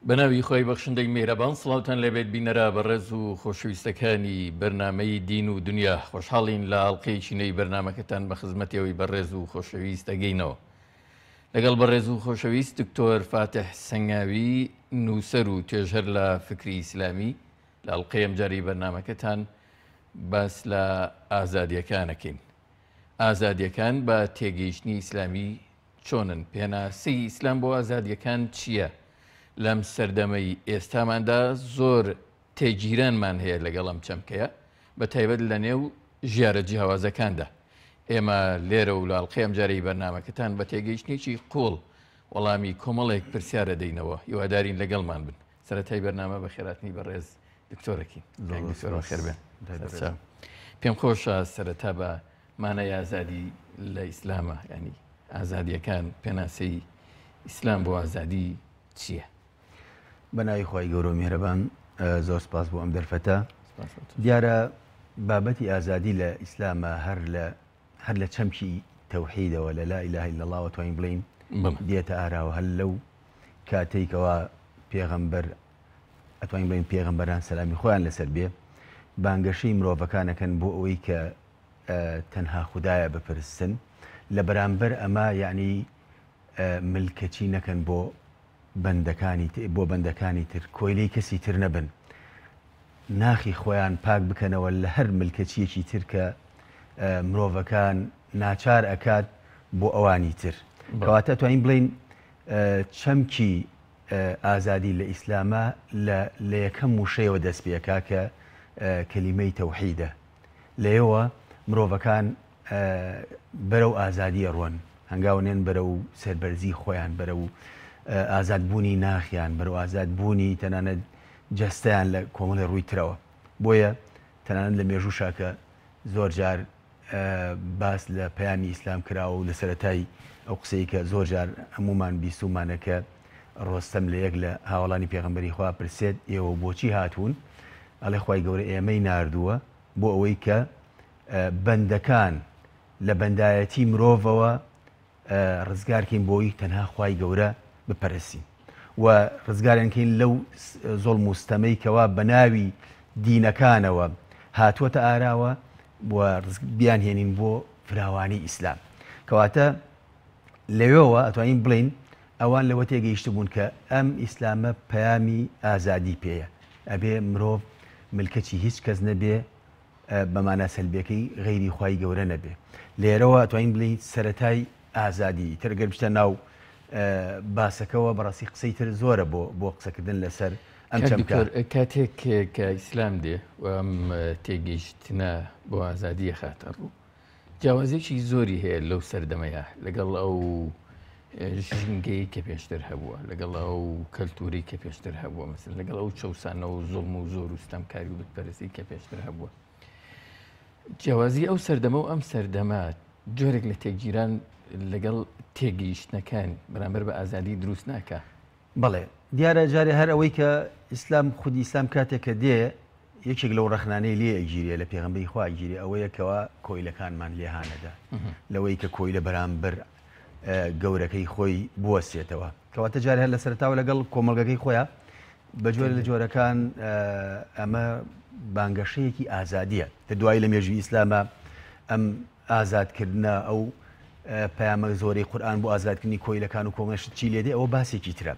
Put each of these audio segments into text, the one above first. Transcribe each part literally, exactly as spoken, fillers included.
بەناوی خۆی بەخشندەی میهرەبان سڵاوتان لەبێت بینەرە بەڕێز و خۆشەویستەکانی بەرنامەی دین و دنیا خۆشحاڵین لە ئاڵقەیەکی بەرنمەکەتان بە خزمەتەوەی بەڕێز و خۆشەویست دەگەینەوە لەگەڵ بەڕێز و خۆشەویست دکتۆر فاتح سەنگاوی نووسەر و توێژهەر لە فکری ئیسلامی لە ئاڵقەی ئەمجاری بەرنمەکەتان باس لە ئازادیەکانەکەین. ئازادیەکان بە تێگەیشتنی ئیسلامی چۆنن؟ پێناسەی ئیسلام بۆ ئازادیەکان چییە؟ لەم سەردەمەی ئێستاماندا زۆر تێگیرانمان هەیە لەگەڵ ئەم چەمکەیە بە تایبەت لە نێو ژیارە جیاوازەکاندا. ئێمە لێرە و لاڵقەی ئەمجارەی بەرنامەکەتان بە تێگەیشتنێکی قوڵ وەڵامی کۆمەڵێک پرسیارە دەینەوە. هیوادارین لەگەڵمان بن. سەرەتای بەرنامە بە خێراتنی بەڕێز دکتۆرەکین. خێر بێن. پێم خۆشە سەرەتا بە مانای ئازادی لە ئیسلامە، ینی ئازادیەکان پێناسەی ئیسلام بۆ ئازادی چییە؟ بەناوی خۆی گەورە و میهرەبان، زۆر سپاس بۆ ئەم دەرفەتە. دیارە بابەتی ئازادی لە ئیسلامە هەر لە هەر لە چەمکی تەوحیدەوە لە لا ئیلاهە ئیلا الله توانین بڵین دێتە ئاراوە. هەر لەو کاتێکەوە پێغەمبەر ئەتوانین بڵین پێغەمبەران سەلامی خۆیان لەسەر بێ بانگەشەی مرۆڤەکانەکەن بۆ ئەوەی کە تەنها خودایە بپرستن، لە بەرامبەر ئەمە یعنی ملکەچی نەکەن بۆ بەندەکانی بۆ بەندەکانی تر، کۆیلەی کەسی تر نەبن، ناخی خۆیان پاک بکەنەوە لە هەر ملکەچیەکی تر کە مرۆڤەکان ناچار ئەکات بۆ ئەوانی تر. کەواتە توانین بڵین چەمکی ئازادی لە ئیسلامە لە یەکەم وشەیەوە دەست پێکا کە کەلیمەی تەوحیدە. لەیەوە مرۆڤەکان بەرەو ئازادیە ڕۆن، هەنگاونێن بەرەو سەربەرزی خۆیان، بەرەو ئازادبوونی ناخیان، بەرەو ئازادبوونی تەنانەت جەستەیان لە کۆمەڵی ڕووی ترەوە. بۆیە تەنانەت لە مێژوو کە زۆر جار باس لە پەیامی ئیسلام کراوە و لە سەرەتای ئەو قسەی کە زۆر جار هەمومان بیستومانە کە ڕۆستەم لە یەک لە هاوڵانی پێغەمبەری خوا پرسێت ئێوە بۆچی هاتوون؟ ئەڵێ خوای گەورە ئێمەی ناردووە بۆ ئەوەی کە بەندەکان لە بەندایەتی مرۆڤەوە ڕزگارکەین بۆی تەنها خوای گەورە بپەرستین و ڕزگاریانکەین لەو زۆڵم و ستەمەی کەوا بە ناوی دینەکانەوە هاتووەتە ئاراوە و بیان هێنین بۆ فراوانی ئیسلام. کەواتە لەوێەوە ئەتوانین بڵین ئەوان لەوە تێگەیشت بوون کە ئەم ئیسلامە پەیامی ئازادی پێیە، ئەبێ مرۆڤ ملکەچی هیچ کەس نەبێ، بەمانە سەلبیەکەی غەیری خوای گەورە نەبێ. لێرەوە ئەتوانین بڵین سەرەتای ئازادی ترگەر بشتە ناو باسەکەەوە بەڕاستی قسەی تر زۆرە بۆ بۆ قسەکردن لەسەر ئەم چەمکە. کاتێک کە ئیسلام دێ و ئەم تێگەیشتنە بۆ ئازادیە خاتە ڕوو، جیاوازێکی زۆری هەیە لەو سەردەمەیە لەگەڵ ئەو ژینگەی کە پێشتر هەبووە، لەگەڵ ئەو کەلتوری کە پێشتر هەبووە، مەسەڵەن لەگەڵ ئەو چەوسانەوە و زوڵم و زۆر و ستەمکاری و بتپەرستی کە پێشتر هەبووە. جیاوازی ئەو سەردەمە و ئەم سەردەمە جۆرێک لە تێگیران لەگەڵ تێگەیشتنەکان بەرامبەر بە ئازادی دروست ناکە. بەڵێ دیارە جارێ هەر ئەوەی کە ئیسلام خودی ئیسلام کاتێککە دێ یەکێک لەو ڕەخنانەی لێ ئەگیریە لە پێغەمبەری خوا ئەگیری ئەوەیەکەوە کۆیلەکانمان لێهانەدا، لەوەی کە کۆیلە بەرامبەر گەورەکەی خۆی بوەسێتەوە. کەواتە جارێ هەر لە سەرتاوە لەگەڵ کۆمەڵگەکەی خۆیان بە جۆرە لە جۆرەکان ئەمە بانگەشەیەکی ئازادیە. دوایی لە مێژووی ئیسلامە ئەم ئازادکردنە ئەو پەیامە زۆرەی قورئان بۆ ئازادکردنی کۆیلەکان و کۆمەڵێشت چی لێدێ ئەوە باسێکی ترە.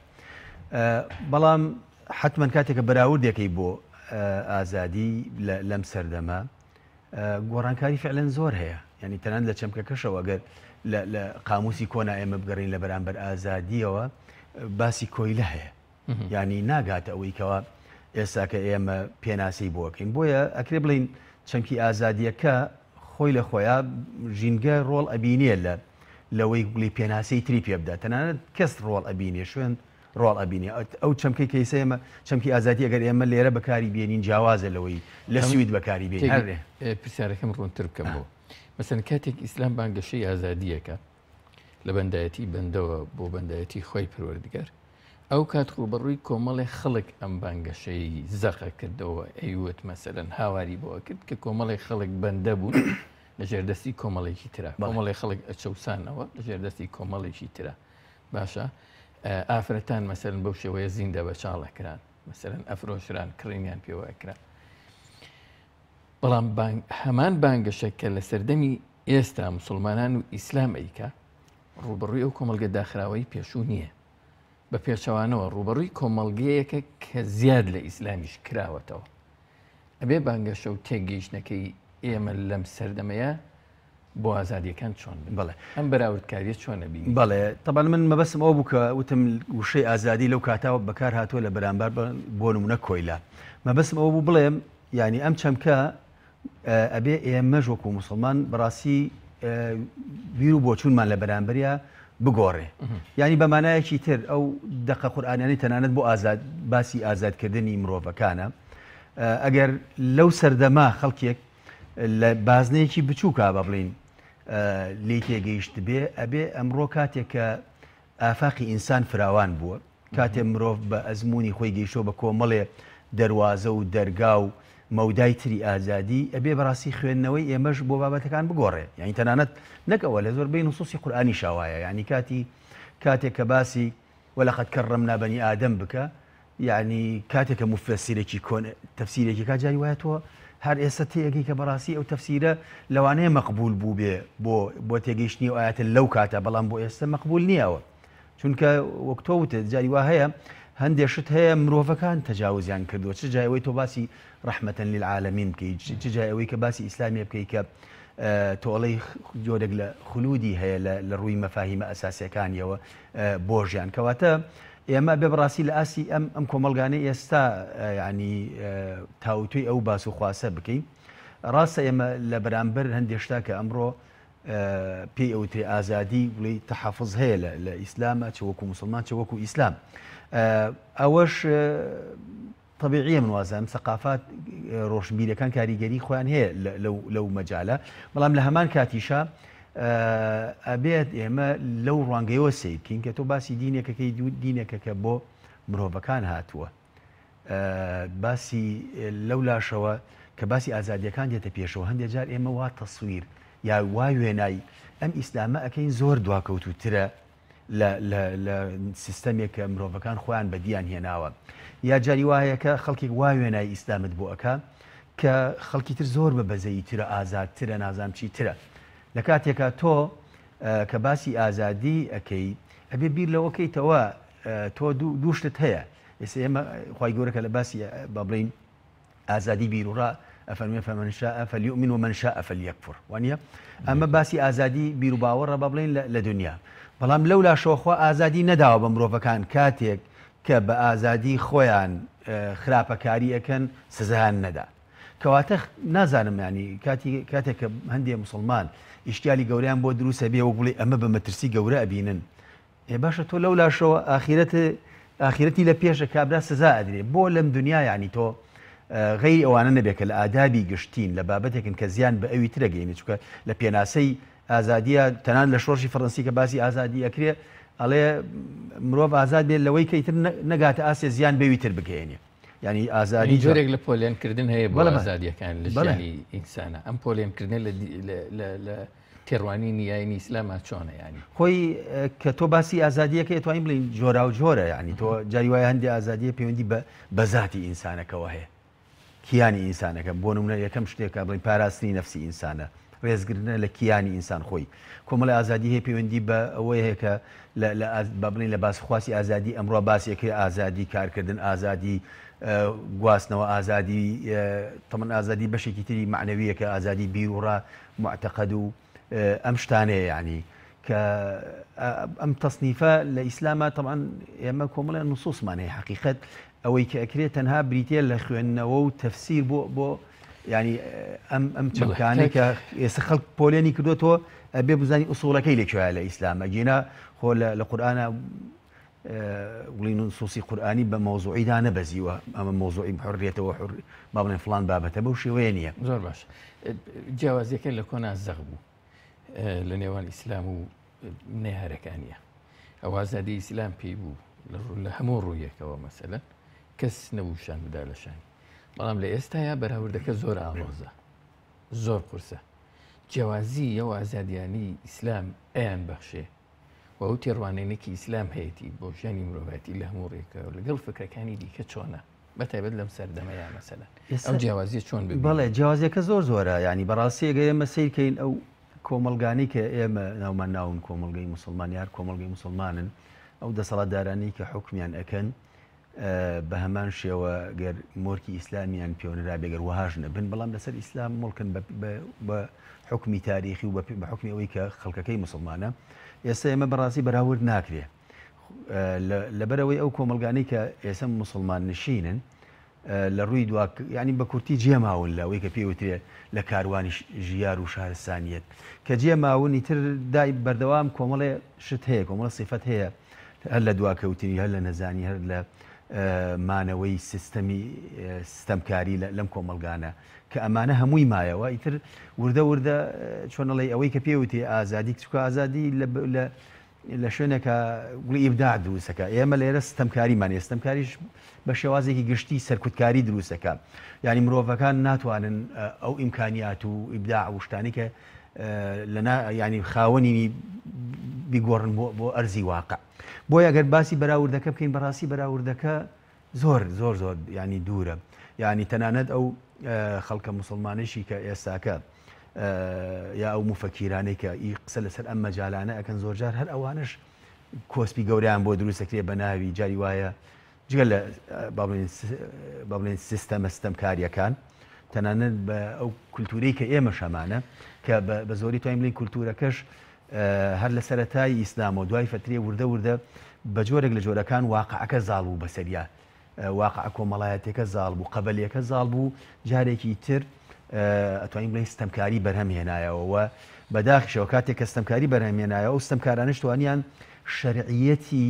بەڵام حتمەن کاتێکە بەراوردێکی بۆ ئازادی لەم سەردەمە گۆڕانکاری فعلەن زۆر هەیە، ینی تەنانەت لە چەمکەکەشەوە ئەگەر لە قاموسی کۆنا ئێمە بگەڕین لە بەرامبەر ئازادیەوە باسی کۆیلە هەیە، ینی ناگاتە ئەوەی کەوە ئێستا کە ئێمە پێناسی بۆکەین. بۆیە ئەکرێ بڵین چەمکی ئازادیەکە خۆی لە خۆیان ژینگە ڕۆڵ ئەبینێ لە لەوەی گوڵی پێناسەی تری پێ بدات، تەنانەت کەس ڕۆڵ ئەبینێ شوێن ڕۆڵ ئەبینێ. ئەو چەمکەی کەیسە ئێمە چەمکی ئازادی ئەگەر ئێمە لێرە بەکاری بێنین جیاوازە لەوەی لە سوید بەکاری بێنین. هەرێ پرسیارەکەم ڕوونتر بکەم بۆ مەسەن کاتێک ئیسلام بانگەشەی ئازادیەکە لە بەندایەتی بەندەوە بۆ بەندایەتی خۆی پروەردگار، ئەو کات ڕوبەڕووی کۆمەڵی خەڵک ئەم بانگەشەی زەقە کردەوە، ئەیوت مەسەلەن هاواری بۆەوە کرد کە کۆمەڵی خەڵک بەندە بوون لە ژێردەستی کۆمەڵێکی ترە، کۆمەڵی خەڵک ئەچەوسانەوە لە ژێردەستی کۆمەڵێکی ترە. باشە ئافرەتان مەسەرن بەو شێوەیە زیندە بە چاڵەکران مەسەرەن ئەفرۆشران کڕینیان پێوە ئەکرا. بەڵام هەمان بانگەشە کە لە سەردەمی ئێستا مسلمانان و ئیسلام ئەیکا ڕوبڕووی ئەو کۆمەلگە داخراوەی پێشوو نییە. بە پێچەوانەوە ڕوبەڕووی کۆمەڵگەیەکە کە زیاد لە ئیسلامیش کراوەتەوە. ئەبێ بانگەشە و تێگەیشتنەکەی ئێمە لەم سەردەمەیە بۆ ئازادیەکان چۆن بڵێ ئەم بەراوردکاریە چۆنە بینی؟ بەڵێ تەبان من مەبەسم ئەو بوو کە وتم وشەی ئازادی لەو کاتاوە بەکار هاتووە لە بەرامبەر بۆ نمونە کۆیلا. مەبەسم ئەو بوو بڵێم ینی ئەم چەمکە ئەبێ ئێمەش وەکو موسڵمان بەڕاستی بیر و بۆچوونمان لە بەرامبەریا بگۆڕێ. ینی بەمانایەکی تر ئەو دەقە قورئانیانی تەنانەت بۆ ئازاد باسی ئازادکردنی مرۆڤەکانە. ئەگەر لەو سەردەما خەڵکێک لە بازنەیەکی بچووکە بە بڵین لێ تێگەیشت بێ ئەبێ ئەمڕۆ کاتێک کە ئافاقی ئینسان فراوان بووە کاتێ مرۆڤ بە ئەزمموی خۆی گەیشتۆ بە کۆمەڵێ دەواازە و دەرگا و مەودای تری ئازادی ئەبێ بەڕاستی خوێندنەوەی ئێمەش بۆ بابەتەکان بگۆڕێ. یعنی تەنانەت نەکەوە لە زۆربەی نوسوسی قورئانی شاوایە ینی کاتی کاتێک کە باسی وەلەقەد کەڕەمنا بەنی ئادەم بکە یعنی کاتێککە مفەسیرێکی کۆن تەفسیرێکی کا جاری وایە تۆ هەر ئێستا تێگەی کە بەڕاستی ئەو تەفسیرە لەوانەیە مەقبول بوو بێ بۆ بۆ تێگەیشتنی و ئاەتە لەو کاتە بەڵام بۆ ئێستا مەقبول نییەوە چونکە وەکتۆ وتت جاری وا هەیە هەندێشت هەیە مرۆڤەکان تەجاوزیان کردووە چ جایەوەی تۆ باسی ڕەحمەتەن للعالەمین بکەیت چ جایەوەی کە باسی ئیسلامی بکەیت کە تۆڵەی جۆرێک لە خولودی هەیە لە ڕووی مەفاهیمە ئەساسیەکانیەوە بۆ ژیان کەواتە ئێمە بێ بەڕاستی لە ئاسی ئەم ئەم کۆمەلگانەی ئێستا ینی تاوتوی ئەو باس و خواسە بکەین. ڕاستە ئێمە لە بەرامبەر هەندێشتا کە ئەمڕۆ پێی ئەوتێ ئازادی وڵی تەحافظ هەیە لە ئیسلامە چ وەکو مسلمان چ وەکو ئیسلام. ئەوەش طبیعیە من وازم سەقافات ڕۆشنبیرەکان کاریگەری خۆیان هەیە لەو مەجالە بەڵام لە هەمان کاتیشە ئەبێت ئێمە لەو ڕوانگەیەوە سیرکین کە تۆ باسی دینێکەکەی دوو دینێکە کە بۆ مرۆڤەکان هاتووە باسی لەو لاشەوە کە باسی ئازادیەکان دێتە پێشەوە هەندێک جار ئێمە وا تەسویر یا وا وێنایی ئەم ئیسلامە ئەەکەین زۆر دواکەوتوترە لە سیستەمێک کە مرۆڤەکان خۆیان بەدیان هێناوە یا جاری وایە کە خەڵکێک وا وێنایی ئیسلامت بۆ ئەکا کە خەڵکی تر زۆر بە بەزەیی ترە ئازادترە نازام چی ترە. لە کاتێکە تۆ کە باسی ئازادی ئەەکەی ئەبێ بیر لەوەکەیتەوە تۆ دووشتت هەیە ئێستا ئێمە خی گەورەکە لە باسی بە بڵین ئازادی بیرروڕا ئەفەرمێ فەمەن شاء فلیؤمن ومن شاء فلیکفر وانە ئەمە باسی ئازادی بیر و باوەڕە بە بڵین لە دنیا بەڵام لەو لاشۆخوا ئازادی نەداوە بە مرۆڤەکان کاتێک کە بە ئازادی خۆیان خراپەکاری ئەەکەن سزایان نەدا. کەواتە نازانم ینی کاتێک کە هەندێک مسلمان ئیشتیالی گەوریان بۆ دروستە بێ و بڵێ ئەمە بە مەترسی گەورە ئەبینن ێ باشە تۆ لەو لاشەوە ئاخرەتی لە پێشە کابرا سزا ئەدرێ بۆ لەم دنیا ینی تۆ غەیری ئەوانە نەبێت کە لە ئادابی گشتین لە بابەتێکن کە زیان بە ئەوی ترەگەینی چکە لە پێناسەی ئازادیە تەنان لە شۆڕشی فەڕەنسی کە باسی ئازادی ئەکرێ ئەڵێ مرۆڤ ئازاد بێت لەوەی کە ئیتر نەگاتە ئاسێ زیان بەوی تر بگەێنێ ینی ئازادی جۆرێک لە پۆلیانکردن هەیە بۆ ئازادیەکان لە ژیانی ئینسانە ئەم پۆلیانکردن لە تێڕوانی نیایانی ئیسلامە چۆنە ینی خۆی کە تۆ باسی ئازادیەکە توانین بڵین جۆرا و جۆرە ینی تۆ جاری وایە هەندی ئازادیە پەیوەندی بە ذاتی ئینسانەکەەوە هەیە کیانی ئینسانەکە بۆ نمونە یەکەم شتێکە بڵین پاراستنی نەفسی ئینسانە ڕێزگرنە لە کیانی ئینسان خۆی کۆمەڵی ئازادی هەیە پەیوەندی بە ئەوەی هەیە کە بە بڵین لە باسخواسی ئازادی ئەمڕۆ باسیەکەی ئازادی کارکردن ئازادی گواستنەوە ئازادی تەمەن ئازادی بەشێکی تری معنەویە کە ئازادی بیرروڕا معتەقەد و ئەم شتانەیە ینی کە ئەم تەصنیفە لە ئیسلامە تەمان ئێمە کۆمەڵە نوسوسمان هەیە حەقیقەت ئەوەی کە ئەکرێت تەنها بریتە لە خوێندنەوە و تەفسیر بۆ بۆ ینی ئەم ئەم چەمکانێک کە ئێستا خەڵک پۆلێنی کردوتەوە ئەبێ بزانانی ئوسوڵەکەی لەکوێیە لە ئیسلامە گینا خۆ لە قورئانە وڵی نوسوسی قورئانی بە مۆزوعیدا نەبەزیوە ئەمە مۆزوعی حڕێتەوە با بڵێن فڵان بابەتە بەو شێوەیە نییە. زۆر باش جیاوازیەکە لە کۆنا زەغ بوو لە نێوان ئیسلام و نێهارەکانیە ئەو ئازادی ئیسلام پێی بوو لە هەموو ڕوویەکەوە مەسەلەن کەس نەبووشان بدا لەشانی بەڵام لە ئێستایا بەراوردەکە زۆر ئاڵۆزە زۆر قورسە جیاوازی ئەو ئازادیانی ئیسلام ئەیان بەخشێ و ئەو تێڕوانینێکی ئیسلام هەیەی بۆ ژیانی مرۆڤەتی لە هەموو ڕێکە و لەگەڵ فکرەکانی دیکە چۆنە بەتایبەت لەم سەردەمەیە مەسەلەن ئەو جیاوازیە چۆن ببین؟ بەڵێ جیاوازیەکە زۆر زۆرە، ینی بەڕاستی ئەگەر ئێمە سیرکەین ئەو کۆمەلگانی کە ئێمە ناومان ناون کۆمەلگەی موسڵمان یار کۆمەلگەی موسڵمانن ئەو دەسەڵاتدارانی کە حکمیان ئەکەن بە هەمان شێوە گەر مۆرکی ئیسلامیان پێوەنرا بێگەر وهاژ نەبن، بەڵام لەسەر ئیسلام مڵکن بە حکمی تاریخی و بە حکمی ئەوەی کە خەڵکەکەی مسلمانە. ئێستا ئێمە بەڕاستی بەراورد ناکرێ لەبەرەوەی ئەو کۆمەلگانی کە ئێستا مسلمان نشینن لە ڕووی دوا ینی بە کورتی جێماون لەوەی کە پێوترێ لە کاروانی ژیار و شارستانیەت کە جێماونی تر دای بەردەوام کۆمەڵێ شت هەیە، کۆمەڵە سیفەت هەیە هەر لە دواکەوتنی هەر لە نەزانی هەر لە مانەوەی سیستەمی سیستەمکاری لەم کۆمەلگانە کە ئەمانە هەمووی مایەوە ئیتر وردە وردە چۆنەڵی ئەوەی کە پێوتێ ئازادی کچکە ئازادی لە شوێنێکە گوڵی ئیبداع دروستەکە. ئێمە لێرە ستەمکاریمان ستەمکاریش بە شێوازێکی گشتی سەرکوتکاری دروستەکە، ینی مرۆڤەکان ناتوانن ئەو ئیمکانیات و ئیبداع و شتانی کە ینی خاوەنی بیگۆڕن بۆ ئەرزی واقع. بۆیە ئەگەر باسی بەراوردەکە بکەین بەڕاستی بەراوردەکە زۆر زۆر زۆر ینی دوورە، ینی تەنانەت ئەو خەڵکە مسلمانێکی کە ئێستاکە یا ئەو مفەکیرانەی کە ئی قسە لەسەر ئەم مەجالانە ئەکەن زۆرجار هەر ئەوانش کۆسپی گەوریان بۆ دروستەکرێ بە ناوی جاری وایە جگە لە بڵێن سیستەمە ستەمکاریەکان تەنانەت بە ئەو کولتورەی کە ئێمە شەمانە کە بە زۆری توانین بڵین کولتورەکەش هەر لە سەرەتای ئیسلام و دوای فترێ وردە وردە بە جۆرێک لە جۆرەکان واقعەکە زاڵ بوو بەسەریا، واقع کۆمەڵایەتێکە زاڵ بوو، قەبەلێکە زاڵ بوو، جارێکی تر ئەتوانین بڵین ستەمکاری بەرهەمهێنایەوە بەداخیشەوە کاتێک کە ستەمکاری بەرهەمهێنایەوە و ستەمکارانش توانیان شەرعیەتی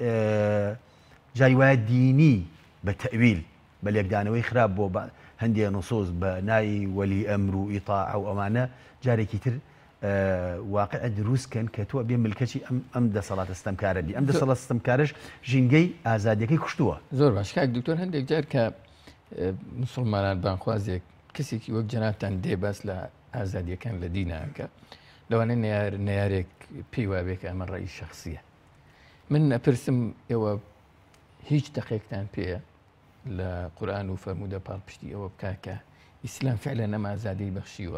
جای وایە دینی بە تەویل بە لێکدانەوەی خراپ بۆ هەندێک نصوص بە ناوی وەلی ئەمر و ئیطاع و ئەمانە جارێکی تر واقع دروستکەن کە تۆ بێ ملکەچی ئەم دەسەڵاتە ستەمکارە بی. ئەم دەسەڵات ستەمکارش ژینگەی ئازادیەکەی کوشتووە. زۆر باش کاک دکتۆر هەندێک جار کە مسلمانان بانخوازێک کەسێکی وەک جەنابتان دێ باس لە ئازادیەکان لە دینەکە لەوانەیە نەیارێک پێی وابێت کە ئەمە ڕێی شەخسیە. من ئەپرسم ئێوە هیچ دەقێکتان پێیە لە قورئان و فەرموودە پاڵپشتی ئەوە بکات کە ئیسلام فعلا ئەم ئازادی بەخشیوە؟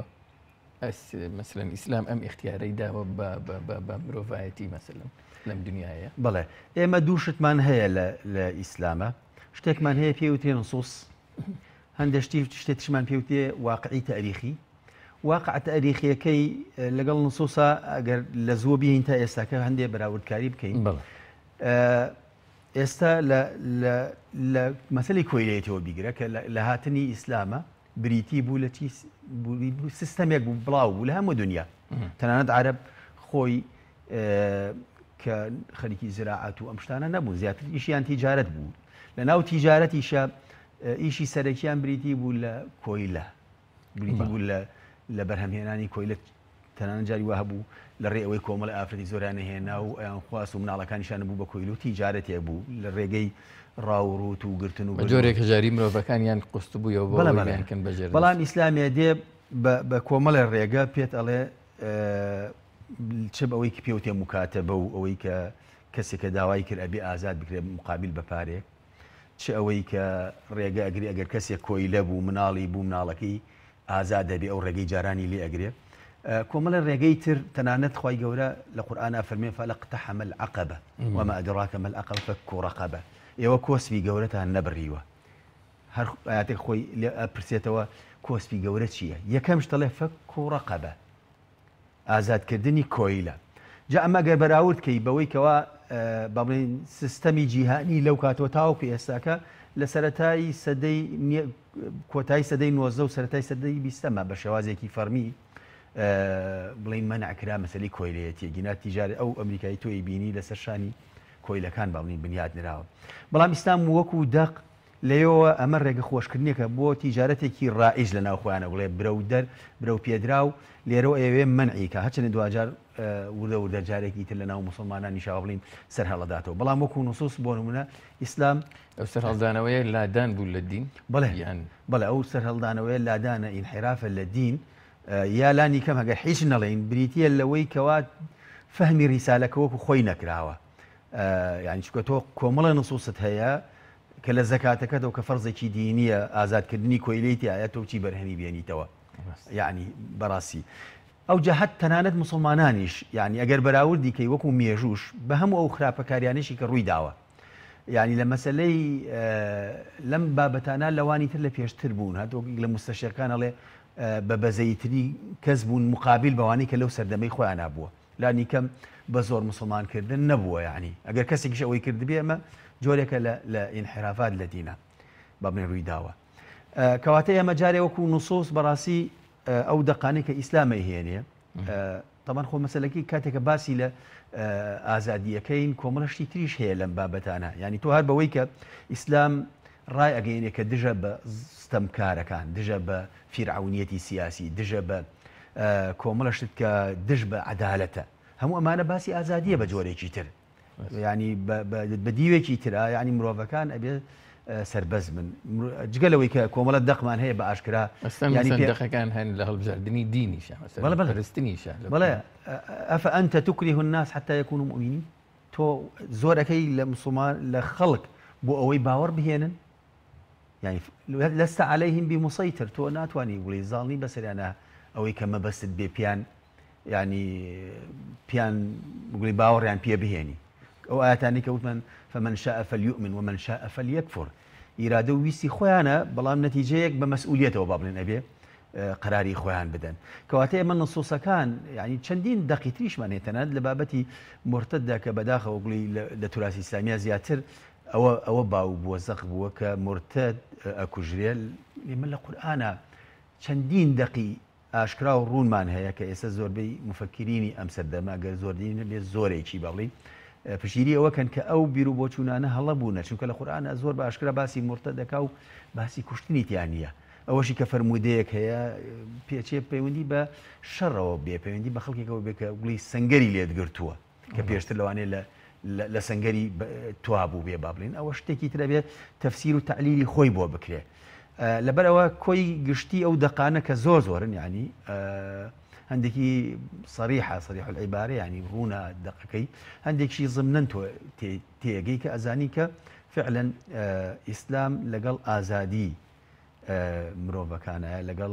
مثلەن ئیسلام ئەم اختیارەی داوە بە مرۆڤایەتی مەسەلەن لەم دنیاە؟ بەڵێ ئێمە دوو شتمان هەیە لە ئیسلامە، شتێکمان هەیە پێوتێ نصوص، هەندێشتی شتێکشمان پێوتێ واقعی تاریخی. واقع تاریخیەکەی لەگەڵ نصوصا ئەگەر لە زووە بین تا ئێستاکە هەندێک بەراوردکاری بکەین. ئێستا لە مەسەلی کۆیلێتەوە بیگرە کە لە هاتنی ئیسلامە بریتی بوو لە چی سیستەمێک بوو بڵاو بوو لە هەموو دنیا، تەنانەت عەرەب خۆی کە خەریکی زراعەت و ئەم شتانە نەبوو، زیاتر ئیشیان تیجارەت بوو. لە ناو تیجارەتیشە ئیشی سەرەکیان بریتی بوو لە کۆیلە، بریتی بوو لە بەرهەمهێنانی کۆیلە. تەنانەت جاری وا هەبوو لە ڕێ ئەوەی کۆمەڵ ئافرەتی زۆرانە هێنا و ئەیان خواست و مناڵەکانیشان بوو بە کۆیل و تیجارەتێک بوو لە ڕێگەی ڕاوڕوت و گرتن و جۆرێک هەژاری مرۆڤەکانیان قست بوویەوە بۆیانکەن بەجێر. بەڵام ئیسلامێ دێ بە کۆمەڵە ڕێگە پێت ئەڵێ چ ئەوەی کە پێوتێ مکاتەبە و ئەوەی کە کەسێکە داوای کرد ئەبێ ئازاد بکرێت مقابل بە پارێک، چ ئەوەی کە ڕێگە ئەگری ئەگەر کەسێک کۆیلە بوو مناڵی بوو مناڵەکەی ئازاد دەبێ ئەو ڕێگەی جارانی لێ ئەگرێ. کۆمەڵە ڕێگەی تر تەنانەت خی گەورە لە قورئانە فەرمێ فەلەقتەحەمە العەقەبە وەما ئەدراکە مە العەقەبە فەکُّ ڕەقەبە. ئێوە کۆسپی گەورەتان نەبڕیوە. هەر ئاەتێک خۆی پرسێتەوە کۆسپی گەورە چییە؟ یەکەم شتەڵێ فەکُّ ڕەقەبە، ئازادکردنی کۆیلە. جا ئەمە گەر بەراورد کەی بەوەی کەوا بەڵێن سیستەمی جیهانی لەو کاتەوە تاوەکو ئێستاکە لە سەرەتای سەدەی کۆتایی سەدەی نۆزدە و سەرەتای سەدەی بیستەمە بە شێوازێکی فەرمی بڵین مەنعکرا مەسەلەی کۆیلەتی گینا تیجارە ئەو ئەمریکایی تۆی بینی لەسەر شانی کۆیلەکان باڵین بنیاد نراوە. بەڵام ئیسلام وەکو دەق لەیەوە ئەمە ڕێگە خۆشکردنیەکە بۆ تیجارەتێکی ڕائیج لە ناوخۆیانە بڵێ برەو دەر برەو پێدراو لێرەوە ئەوێ منعیکە هەچەنە دوجار وردە وردە جارێکی تر لە ناو مسلمانانی شاو بڵین سەر هەڵەداتەوە. بەڵام وەکو نصوص بۆ نمونە ئیسلام ئەو سەر هەڵدانەوەی لادان بوو لە دین. بڵێ بەڵێ ئەو سەر هەڵدانەوەی لادانە ئینحرافە لە دین یا لانی کەم هەگەر هیچ نەڵێن بریتە لەوەی کەوا فەهمی ریسالەکە وەکو خۆی نەکراوە. یعنی چکە تۆ کۆمەڵە نصوصت هەیە کە لە زەکاتەکەتەوە کە فەرزێکی دینیە ئازادکردنی کۆیلەیتی ئایا تۆ چی بەرهەمی بێنیتەوە، یعنی بەڕاستی ئەو جەهەت تەنانەت مسلمانانیش یعنی ئەگەر بەراوردی کەی وەکو مێژوش بە هەموو ئەو خراپەکاریانشی کە ڕووی داوە، یعنی لە مەسلەی لەم بابەتانە لەوانی تر لە پێشتر بوون، هەتۆ لە مستەشارەکان ئەڵێ بە بەزەیتری کەس بوون مقابل بەوانەی کە لەو سەردەمەی خۆیان نابووە، لانی کەم بە زۆر مسلمانکردن نەبووە، یعنی ئەگەر کەسێکیش ئەوەی کردبێ ئەمە جۆرێکە لە ئینحرافات لە دینە با بڵێن ڕووی داوە. کەواتە ئێمە جارێ وەکو نوسوس بەڕاستی ئەو دەقانەی کە ئیسلامە هێنێ تەمان خۆ مەسەلەکی کاتێکە باسی لە ئازادیەکەین کۆمەڵەشتی تریش هەیە لەم بابەتانە، ینی تۆ هەر بەوەی کە ئیسلام ڕای ئەگەینێ کە دژە بە ستەمکارەکان، دژە بە فیرعونیەتی سیاسی، دژە بە کۆمەڵەشت کە دژ بە عەدالەتە، هەموو ئەمانە باسی ئازادیە بە جۆرێکی تر، ینی بە دیوێکی ترە، ینی مرۆڤەکان ئەبێ سربەز من جگەلەوەی کە کۆمەڵە دەقمان هەیە بە ئاشکرا دەخەکان هەن لە هەڵبژاردننی دینیشە پەرستنیشە بڵێ ئەفە ئەنتە توکریه الناس حتى يكونوا مؤمنين، تۆ زۆرەکەی لە مسلمان لە خەڵک بۆ ئەوەی باوەڕ بهێنن، يعني لست عليهم بمسيطر، تۆ ناتوانانی وڵی زاڵنی بەسەریانە ئەوەی کە مەبەست بێ پیان يعني پیان بڵی باوەڕیان پێ بهێنی. ئەو ئاەتانی کە وتمان فمن شاء فليؤمن ومن شاء فليكفر، ئیرادە و ویستی خۆیانە، بەڵام نەتیجەیەک بە مەسئولیەتەوە با بڵێن ئەبێ قەراری خۆیان بدەن. کەواتە ئێمە نصوصەکان یعنی چەندین دەقی تریشمان هەیە تەنانەت لە بابەتی مرتددا کە بەداخەوە گوڵی لە توراسی ئیسلامیە زیاتر ئەوە ئەوە باو بووە زەق بووە کە مرتد ئەکوژرێ. ئێمە لە قورئانە چەندین دەقی ئاشکرا و ڕوونمان هەیە کە ئێستا زۆربەی مفەکرینی ئەم سەردەما گەر زۆردین بێ زۆرێکی بەڵی پشیری ئەوەکەن کە ئەو بیر و بۆچوونانە هەڵە بوونە، چونکە لە قورئانە زۆر بە ئاشکرا باسی مرتد دەکا و باسی کوشتنی تیان نییە. ئەوەشی کە فەرمودەیەک هەیە پێچێ پەیوەندی بە شەڕەوە بێ، پەیوەندی بە خەڵکێکەوە بێ کە گوڵی سەنگەری لێدگرتووە کە پێشتر لەوانەیە لە سەنگەری توا بوو بێ با بڵین، ئەوە شتێکی ترە بێ تەفسیر و تعلیلی خۆی بۆ بکرێ. لەبەرەوە کۆی گشتی ئەو دەقانە کە زۆر زۆرن، ینی هەندێکی صریحە صریح العیبارە، ینی ڕوونە دەقەکەی، هەندێکشی ضمنەن تۆ تێگەی کە ئەزانی کە فعلا ئیسلام لەگەڵ ئازادی مرۆڤەکانە، لەگەڵ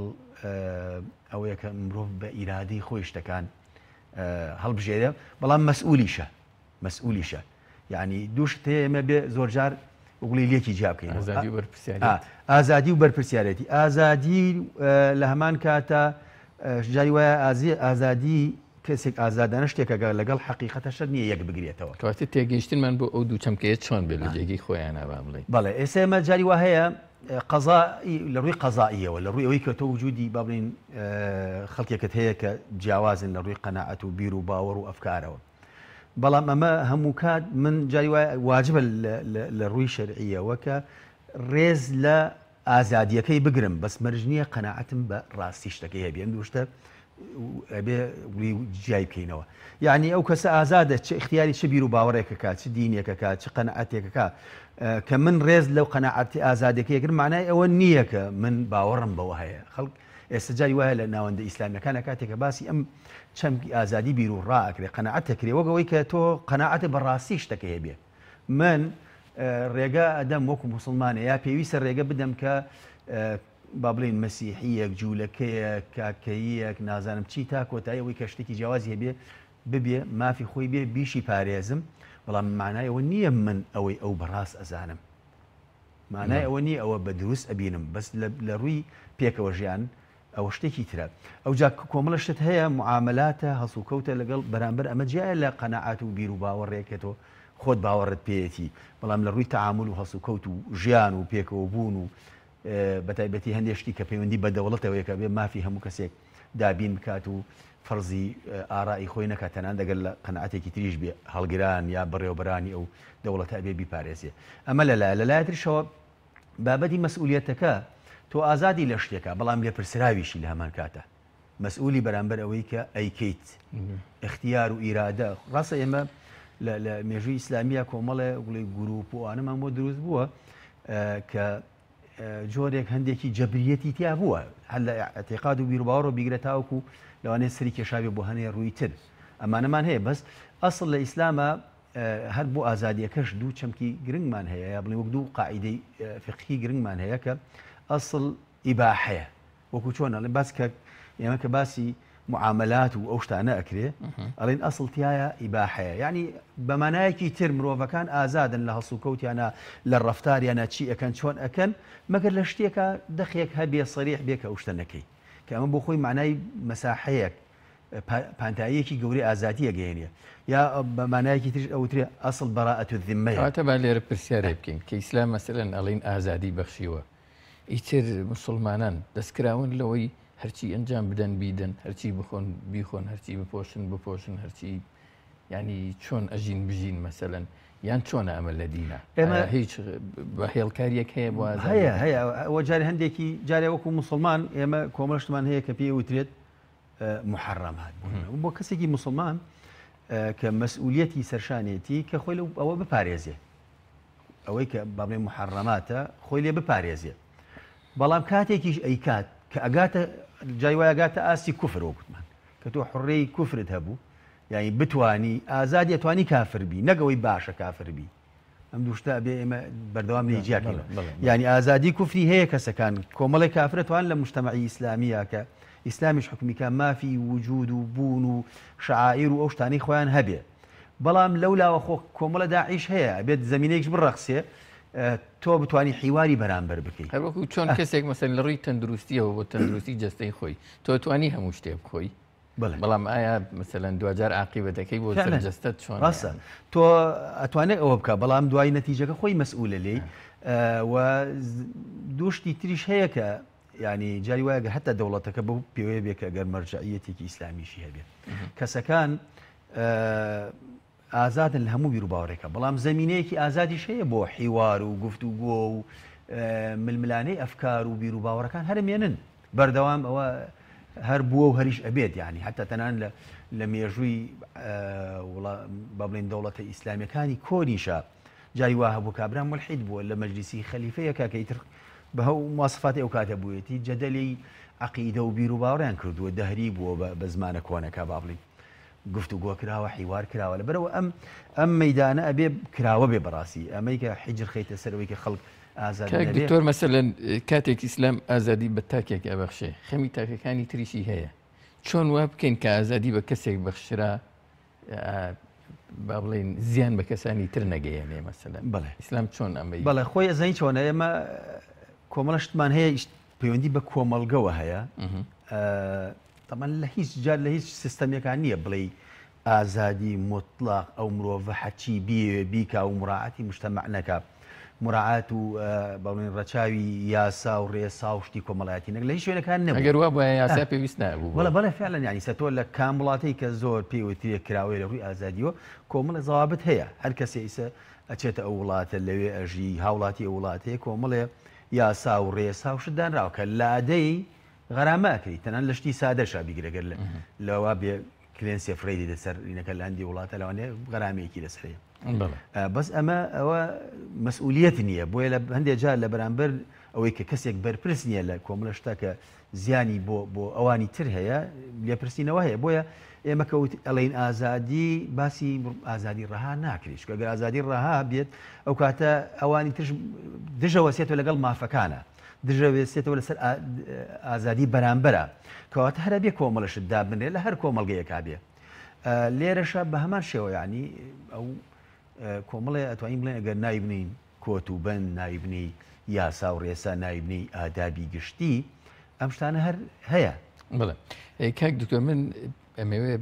ئەوەیە کە مرۆڤ بە ئیرادی خۆی شتەکان هەڵبژێرە، بەڵام مەسئولیشە مەسئولیشە یعنی دووشت ئێمە بێ زۆر جار وڵی لێکی جیابکەین، ئازادی و بەرپرسیارەتی. ئازادی لە هەمان کاتە جاری وایە ئازادی کەسێک ئازادانە شتێکە لەگەڵ حقیقەتە شەر نییە یەک بگرێتەوە. کەواتە تێگەیشتنمان بۆ ئەو دوو چەمکەیە چۆن بێت لە جێگەی خۆیانە با بڵێ. بەڵێ ئێستا ئێمە جاری وا هەیە قەزای لە ڕووی قەزائیەوە، لە ڕووی ئەوەی کە تۆ وجودی با بڵین خەڵکێکت هەیە کە جیاوازن لە ڕووی قەناعەت و بیر و باوەڕ و ئەفکارەوە، بەڵام ئەمە هەموو کات من جاری وایە واجبە لە ڕووی شەرعیەوە کە ڕێز لە ئازادیەکەی بگرم، بەس مەرج نییە قەناعەتم بە ڕاستی شتەکەی هەبێ، ئەم دوو شتە ئەبێ جیای بکەینەوە. یعنی ئەو کەسە ئازادە چه اختیاری چه بیر و باوەڕێکە کات، چ دینێکە کات، چ قەناعەتێکە کات، کە من ڕێز لەو قەناعەتی ئازادەکەیەگرم معنای ئەوە نییە کە من باوەڕم بەوە هەیە. خەڵک ئێستا جاری وایە لە ناوەندە ئیسلامیەکانە کاتێکە باسی ئەم چەمکی ئازادی بیر و ڕائەکرێ قەناعەتەکرێ وەگەوەی کە تۆ قەناعەتە بەڕاستی شتەکە هەبێ. من ڕێگە ئەدەم وەکو موسڵمانە یا پێویستە ڕێگە بدەم کە با بڵین مەسیحیەک، جوولەکەیەک، کاکەیەک، نازانم چی تا کۆتاییەوەی کە شتێکی جیاوازی هەبێ ببێ مافی خۆی بێ بیشی پارێزم، بەڵام معنایەوە نییە من ئەوەی ئەو بەڕاست ئەزانم، معنای ئەوە نییە ئەوە بە دروست ئەبینم، بەس لە ڕووی پێکەوە ژیان ئەوە شتێکی ترە. ئەو جا کۆمەڵە شت هەیە معاملاتە هەسوکەوتە لەگەڵ بەرامبەر ئەمە جیایە لە قەناعەت و بیر و باوەڕێکێتەوە خۆت باوەڕت پێیەتی، بەڵام لە ڕووی تەعامل و هەسوکەوت و ژیان و پێکەوە بوون و بەتایبەتی هەندێک شتی کە پەیوەندی بە دەوڵەتەوەیەکە بێ مافی هەموو کەسێک دابین بکات و فەرزی ئاڕایی خۆی نەکات، تەنان دەگەل لە قەناعەتێکی تریش بێ هەڵگران یا بەڕێوەبەرانی ئەو دەوڵەتە بێ بیپارێزێ. ئەمە لەلایە لەلایەتریشەوە بابەتی مەسئولیەتەکە تۆ ئازادی لە شتێکە، بەڵام لێپرسراویشی لە هەمان کاتە مەسئولی بەرامبەر ئەوەی کە ئەیکەیت اختیار و ئیرادە. ڕاستە ئێمە لە مێژووی ئیسلامیە کۆمەڵێ گوڵی گروپ و ئانەمان بۆ دروست بووە کە جۆرێک هەندێکی جەبریەتی تیا بووە، هەل لە ئەعتیقاد و بیر و باوەڕ و بیگرە تاوەکو لەوانەیە سەری کێشاوی بۆ هەنێ ڕووی تر، ئەمانەمان هەیە بەس ئەسڵ لە ئیسلامە هەر بۆ ئازادیەکەش دوو چەمکی گرنگمان هەیە یا بڵێ وەک دوو قاعیدەی فقهی گرنگمان هەیە کە ئەسڵ ئیباحەیە وەکو چۆن ئەڵێن باس کە ئێمە کە باسی معاملات و ئەو شتانە ئەکرێ ئەڵێن ئەسڵتیایە ئیباحەیە یعنی بەمانایەکی تر مرۆڤەکان ئازادن لە هەڵسو کەوتیانە لە ڕەفتاریانە چی ئەەکەن چۆن ئەەکەن مەگەر لە شتێکە دەخێک هەبێ سەریح بێ کە ئەو شتە نەکەی کە ئەمە بۆ خۆی معنای مەساحەیەک پانتاییەکی گەورەی ئازادیە گەێنێ یا بەمانایەکی تر ئەوترێ ئەسڵ بەڕائەت الذمەیە. کاتە با لێرە پرسیارێ بکەین کە ئیسلام مەسەلەن ئەڵێن ئازادی بەخشیوە ئیتر مسلمانان دەستکراون لەوەی هەرچی ئەنجام بدەن بیدەن هەرچی بخۆن بیخۆن هەرچی بپۆشن بپۆشن هەرچی ینی چۆن ئەژین بژین مەسەلەن یان چۆنە ئەمە لە دینە ئێمە هیچ بە هێڵکاریەک هەیە بۆ هەیە هەیە ئەوە جارێ هەندێکی جارێ وەکو مسلمان ئێمە کۆمەڵشتمان هەیە کە پێی وترێت محرمات بۆ کەسێکی مسلمان کە مەسئولیەتی سەرشانێتی کە خۆی ئەوە بپارێزێ ئەوەی کە بابڵێ محرماتە خۆی لێ بپارێزێ بەڵام کاتێکیش ئەیکات کە ئەگاتە جای وایە گاتە ئاسی کوفر وەکوتمان کە تۆ حڕێی کوفرت هەبوو یعنی بتانی ئازادی ئەتوانی کافر بی نەگەوەی باشە کافر بی ئەم دووشتا بێ ئێمە بەردەوام لێجیاکەین یعنی ئازادی کوفری هەیە کەسەکان کۆمەڵی کافرەتوان لە مجتەمەعی ئیسلامیە کە ئیسلامیش حکومیکە مافی وجود و بوون و شعائیر و ئەو شتانەی خۆیان هەبێ بەڵام لەولاوە خۆ کۆمەڵە داعیش هەیە بێت زمینەیەکش بڕەخسێ تۆ بتانی حیواری بەرامبەر بکەیت هەروەکو چۆن کەسێک مەسەن لە ڕووی تەندروستیەوە بۆ تەندروستی جەستەی خۆی تۆ توانی هەموو شتێ بخۆی بەڵام ئایا مەسەلەن دوجار عاقیبەتەکەی بۆ جەستت چۆن ڕاستە تۆ ئەتوانێت ئەوە بکە بەڵام دوای نەتیجەکە خۆی مەسئولە لێی و دووشتی تریش هەیە کە ینی جاری وایە هەتا دەوڵەتەکە بەو پێوەیە بێ کە گەر مەرجعیەتێکی ئیسلامیشی هەبێت کەسەکان ئازادن لە هەموو بیر و باوەڕێکە بەڵام زمینەیەکی ئازادیش هەیە بۆ حیوار و گفتوگۆ و ململانەی ئەفکار و بیر و باوەڕەکان هەرمێنن بەردەوام ئەوە هەر بووە و هەریش ئەبێت ینی حتا تەنان لە مێژووی با بڵێن دەوڵەتە ئیسلامیەکانی کۆریشە جاری وا هەبوو کابرا ملحید بووە لە مەجلیسی خەلیفەیەکە کە ئیتر بە هەو مواصفاتی ئەو کاتە بوویەتی جەدەلی عەقیدە و بیر و باوەڕیان کردووە دەهری بووە بە زمانە کۆنەکە با بڵێن گفتوگۆ کراوە حیوار کراوە لەبەرەوە ئەم ئەم مەیدانە ئەبێ کراوە بێ بەڕاستی ئەمەی کە حیجر خەیتە سەرەوەی کە خەڵک ئازادی دکتۆر مەسەلەن کاتێک ئیسلام ئازادی بە تاکێک ئەبەخشێ خەمی تاکەکانی تریشی هەیە چۆن وا بکەین کە ئازادی بە کەسێک بەخشرا با بڵێن زیان بە کەسانی تر نەگەیەنێ مەسەلەن بەڵێ ئیسلام چۆن ئەمەی بەڵێ خۆی ئەزانی چۆنە ئێمە کۆمەڵشتمان هەیە پەیوەندی بە کۆمەڵگەوە هەیە تەمان لە هیچ جار لە هیچ سیستەمەکان نییە بڵێ ئازادی مطلق ئەو مرۆڤە حەچی بێ بیکا و مراعاتی مجتەمەع نەکا مراعات و باڵێن ڕەچاوی یاسا و ڕێسا و شتی کۆمەڵایەتی نەک لە هیچ شوێنەکان نەبوو ئەگەر وا بە یاسا پێویست نەبوو بەڵێ بەڵێ فعلەن ینی سەتۆ لە کام وڵاتەی کە زۆر پێوتری کراوەی لە ڕووی ئازادیەوە کۆمەڵە زەوابت هەیە هەر کەسێ ئیسە ئەچێتە ئەو وڵاتە لەوێ ئەژی هاوڵاتی ئەو وڵاتەیە کۆمەڵێ یاسا و ڕێسا و شتدانراوە کە لادەی غەرامەکەی تەنان لە شتی سادەشا بیگرەگەر لەوە بێ کلێنسێ فڕێدی دەسەر ینەکە لە هەندی وڵاتە لەوانێ غەرامەیەکی لەسەرەیە بەس ئەمە ئەوە مەسئولیەت نییە بۆیە لە هەندێک جار لە بەرامبەر ئەوەی کە کەسێک بەرپرس نییە لە کۆمەڵە شتا کە زیانی بۆ بۆ ئەوانی تر هەیە لێپرسینەوە هەیە بۆیە ئێمە کەوت ئەڵین ئازادی باسی ئازادی ڕەها ناکرێت کە ئازادی ڕەها بێت ئەو کاتە ئەوانی تر دژەوەسێتەوە لەگەڵ مافەکانە دژەوێسێتەوە لەسەر ئازادی بەرامبەرە کەواتە هەرە بێ کۆمەڵەشت دابنێ لە هەر کۆمەڵگەیەکا بێ لێرەشە بە هەمان شێوە ینی ئەو کۆمەڵێ ئەتوانین بڵێن ئەگەر نایبنین کۆت و بەند نایبنی یاسا و ڕێسا نایبنی ئادابی گشتی ئەم شتانە هەر هەیە بڵێ کاک دکتۆر من ئەمەوێ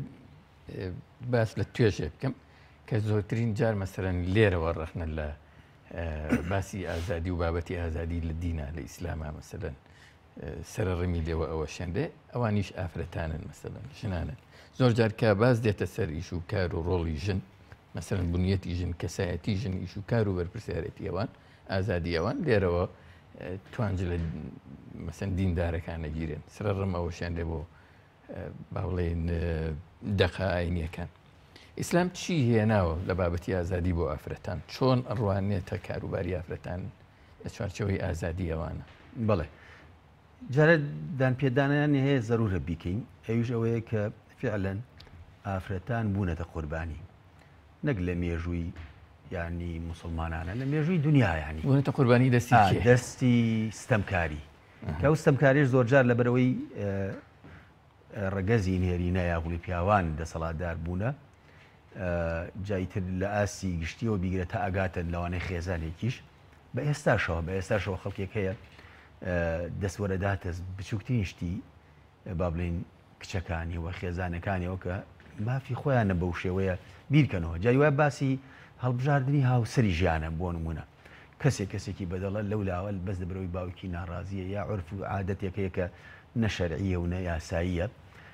باس لە توێژێ بکەم کە زۆرترین جار مەسەرەن لێرەوە ڕەخنە لە باسی ئازادی و بابەتی ئازادی لە دینە لە ئیسلامە مەسەلەن سەرڕمی لێوە ئەوە شێندێ ئەوانیش ئافرەتانن مەسەلەن ژنانن زۆر جار کە باز دێتە سەر ئیش و کار و ڕۆڵی ژن مەسەرەن بنیەتی ژن کەسایەتی ژن ئیش و کار و بەرپرسیارەتی ئەوان ئازادی ئەوان لێرەوە توانج لە مەسەن دیندارەکان نەگیرێن سەرڕم ئەوە شێندێ بۆ با بڵێن دەقا ئاینیەکان ئیسلام چی هێناوە لە بابەتی ئازادی بۆ ئافرەتان چۆن ئەڕوانێتە کاروباری ئافرەتان لە چوارچەوەی ئازادی ئەوانە بڵێ جارە دانپێدانیان هەیە زەرورە بیکەین ئەویش ئەوەیە کە فعلەن ئافرەتان بوونەتە قوربانی نەک لە مێژووی ینی مسلمانانە لە مێژووی دنیا ینی بوونەتە قوربانی دەستی دەستی ستەمکاری کە ئەو ستەمکاریش زۆرجار لەبەرەوەی ڕەگەزی نێرینە یاغوڵی پیاوان دەسەڵاتدار بوونە جایتر لە ئاسی گشتیەوە بیگرێت تا ئاگاتن لەوانەی خێزانێکیش بە ئێستاشەوە بە ئێستاشەوە خەڵکێک هەیە دەستوەرەداتە بچووکترین شتی با بڵین کچەکانی وە خێزانەکانیەوە کە مافی خۆیانە بەو شێوەیە بیرکەنەوە جای وای باسی هەڵبژاردننی هاوسری ژیانە بۆ نمونە کەسێک کەسێکی بەدەڵە لەو لاوە بەس دەبرەوەی باوکی ناڕازیە یا عرف و عادەتێکەیە کە نەشەرعیە و نە یاساییە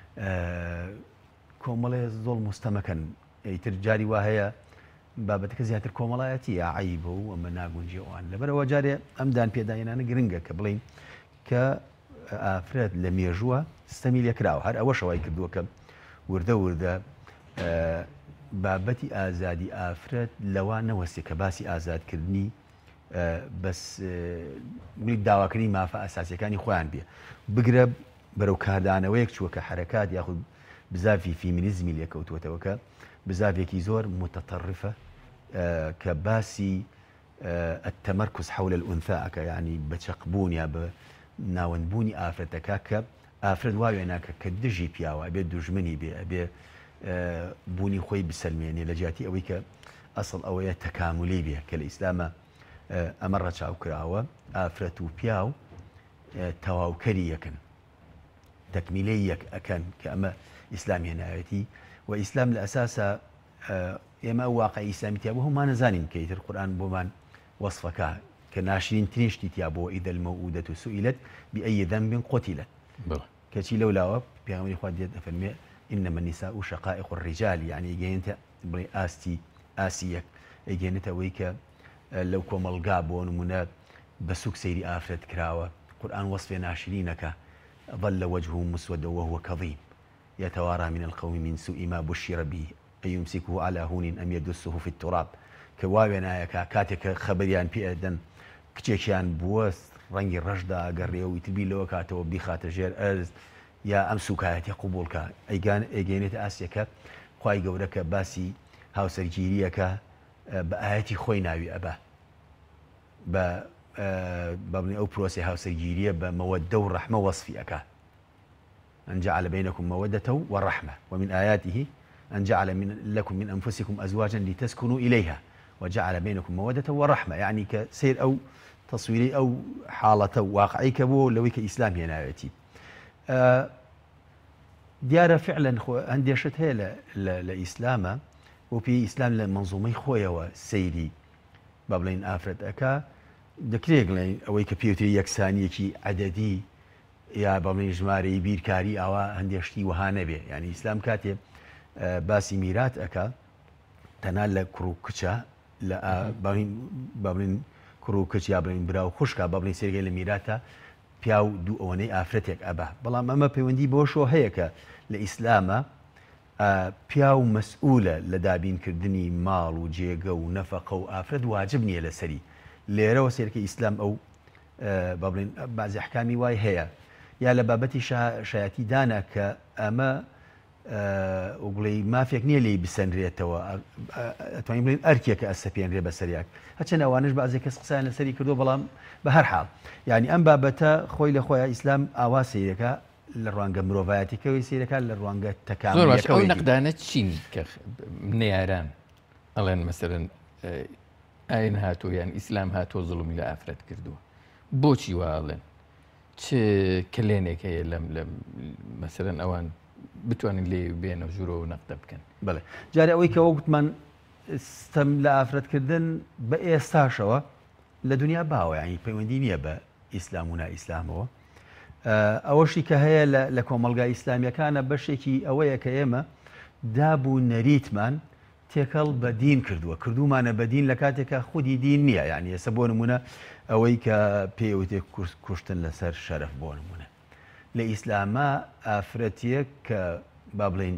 کۆمەڵێ زۆڵ مستەمەکەن ئەیتر جاری وا هەیە بابەتەکە زیاتر کۆمەڵایەتی یا عیبە و ئەمە ناگونجێوان لەبەرەوە جارێ ئەمدان پێداێنانە گرنگە کە بڵین کە ئافرەت لە مێژووە ستەمی لێکراوە هەر ئەوە شەوای کردووە کە وردە وردە بابەتی ئازادی ئافرەت لەوان نەوەستی کە باسی ئازادکردنی بەس داواکردنی مافە ئاساسیەکانی خۆیان بێ بگرە بەرەو کاردانەوەیەک چووەکە حرەکات یاخود بزافی فیمینیزمی لێکەوتوەتەوە کە بزافێکی زۆر متطرفە کە باسی التمركز حول الأنثى يعني بچەقبوون یا بە ناوەندبوونی ئافرەتەکە کە ئافرەت وایێناکە کە دژی پیاوە ئەبێ دوژمنی بێ ئەبێ بوونی خۆی بسەلمێنێ لە جیاتی ئەوەی کە ئەسڵ ئەوەیە تەکاملی بێ کە لە ئیسلامە ئەمە ڕەچاو کراوە ئافرەت و پیاو تەواوکەری یەکن تەکمیلەی یەک ئەکەن کە ئەمە ئیسلامی هێناوێتی و ئیسلام لە ئەساسە ئێمە واقعی ئیسلامی تیا بوو هەمومان نەزانین کە ئیتر قورئان بۆمان وەصفەکە کە ناشرینترین شتی تیا بۆ ئیدە المەوئودەة سئیلت بأي ذنب قتلت کەچی لەولاوە پێغەمبەری خوا دێت ئەفەرمێ إنما النساء شقائق الرجال يعني ئەگەێنێتە بڵێ ئاستی ئاسیەک ئەگەێنێتە ئەوەی کە لەو کۆمەڵگا بۆ نمونە بە سوک سەیری ئافرەت کراوە قورئان وەصفێ ناشرینەکە ظل وجهه مسودا وهو كظيم يتوارى من القوم من سوء ما بشر به أيمسكه على هون أم يدسه في التراب کەواوێنایەکە کاتێک کە خەبەریان پێ ئەدەن کچێکیان بووە ڕەنگی ڕەشدا گەڕێەوەی تبی لەوە کاتەوە بیخاتە ژێر ئەرز یا ئەم سوکایەتی قوبولکە ئەیگان ئەگەێنێتە ئاسیەکە خوای گەورە کە باسی هاوسەرگیریەکە بە ئاەتی خۆی ناوی ئەبا بە بەڵێ ئەو پرۆسی هاوسەرگیریە بە مەوەدە و ڕەحمە وەصفی ئەکا أن جعل بينكم مودة ورحمة ومن آياته أن جعل من لكم من أنفسكم أزواجا لتسكنوا إليها وجعل بينكم مودة ورحمة يعني كسير أو تصويري أو حالة واقعي كبو لوي كإسلام يناويتي أه ديارة فعلا عندي شت هي لإسلام وفي إسلام لمنظومي خويا وسيري بابلين آفرد أكا دكريك لين أوي كبيوتري يكساني كي عددي يا بابلين جماري بيركاري أو عندي شتي وهانا به يعني إسلام كاتب باسی میرات ئەکا تەنها لە کوڕ و کچە لە بابلین کوڕ و کچ یا بڵین برا و خوشکە بابلین سێرگەی لە میراتە پیا و دوو ئەوەنەی ئافرەتێک ئەبا بەڵام ئەمە پەیوەندی بۆ شۆ هەیە کە لە ئیسلامە پیا و مەسئولە لە دابینکردنی ماڵ و جێگە و نەفەقە و ئافرەت واجب نییە لەسەری لێرەوە سێرکە ئیسلام ئەو بابلین بازی ئەحکامی وای هەیە یا لە بابەتی شایەتی دانا کە ئەمە وگوڵی مافێک نییە لی بسەنرێتەوە ئەتوانین بڵین ئەرکێکە ئەسەپێنرێ بە سەریاک هەچەند ئەوانش بەعزێک کەس قسەیان لەسەری کردو بەڵام بە هەر حاڵ یعنی ئەم بابەتە خۆی لە خۆیان ئیسلام ئاوا سیرەکە لە ڕوانگە مرۆڤایەتیەکەوەی سیرەکە لە ڕوانگە تەکاملەکەوەی ئەو نەقدانە چین کە نێیاران ئەڵێن مەسەرەن ئاین هاتووە یان ئیسلام هاتۆ زوڵمی لە ئافرەت کردووە بۆچی واڵێن چ کلێنێک هەیە لەم لە مەسەرەن ئەوان بتوانین لێ بێنە ژوورەوە نەقدە بکەن بڵێ جارێ ئەوەی کە وەگوتمان ستەم لە ئافرەتکردن بە ئێستاشەوە لە دنیا باوە یانی پەیوەندی نییە بە ئیسلام و نائیسلامەوە ئەوەشی کە هەیە لە کۆمەڵگای ئیسلامیەکانە بەشێکی ئەوەیە کە ئێمە دابوو نەریتمان تێکەڵ بە دین کردووە کردومانە بە دین لە کاتێکە خودی دین نییە یعنی ئێستا بۆ نمونە ئەوەی کە پێوتێک کوشتن لەسەر شەرف بۆ نمونە لە ئیسلامە ئافرەتیەک کە با بڵین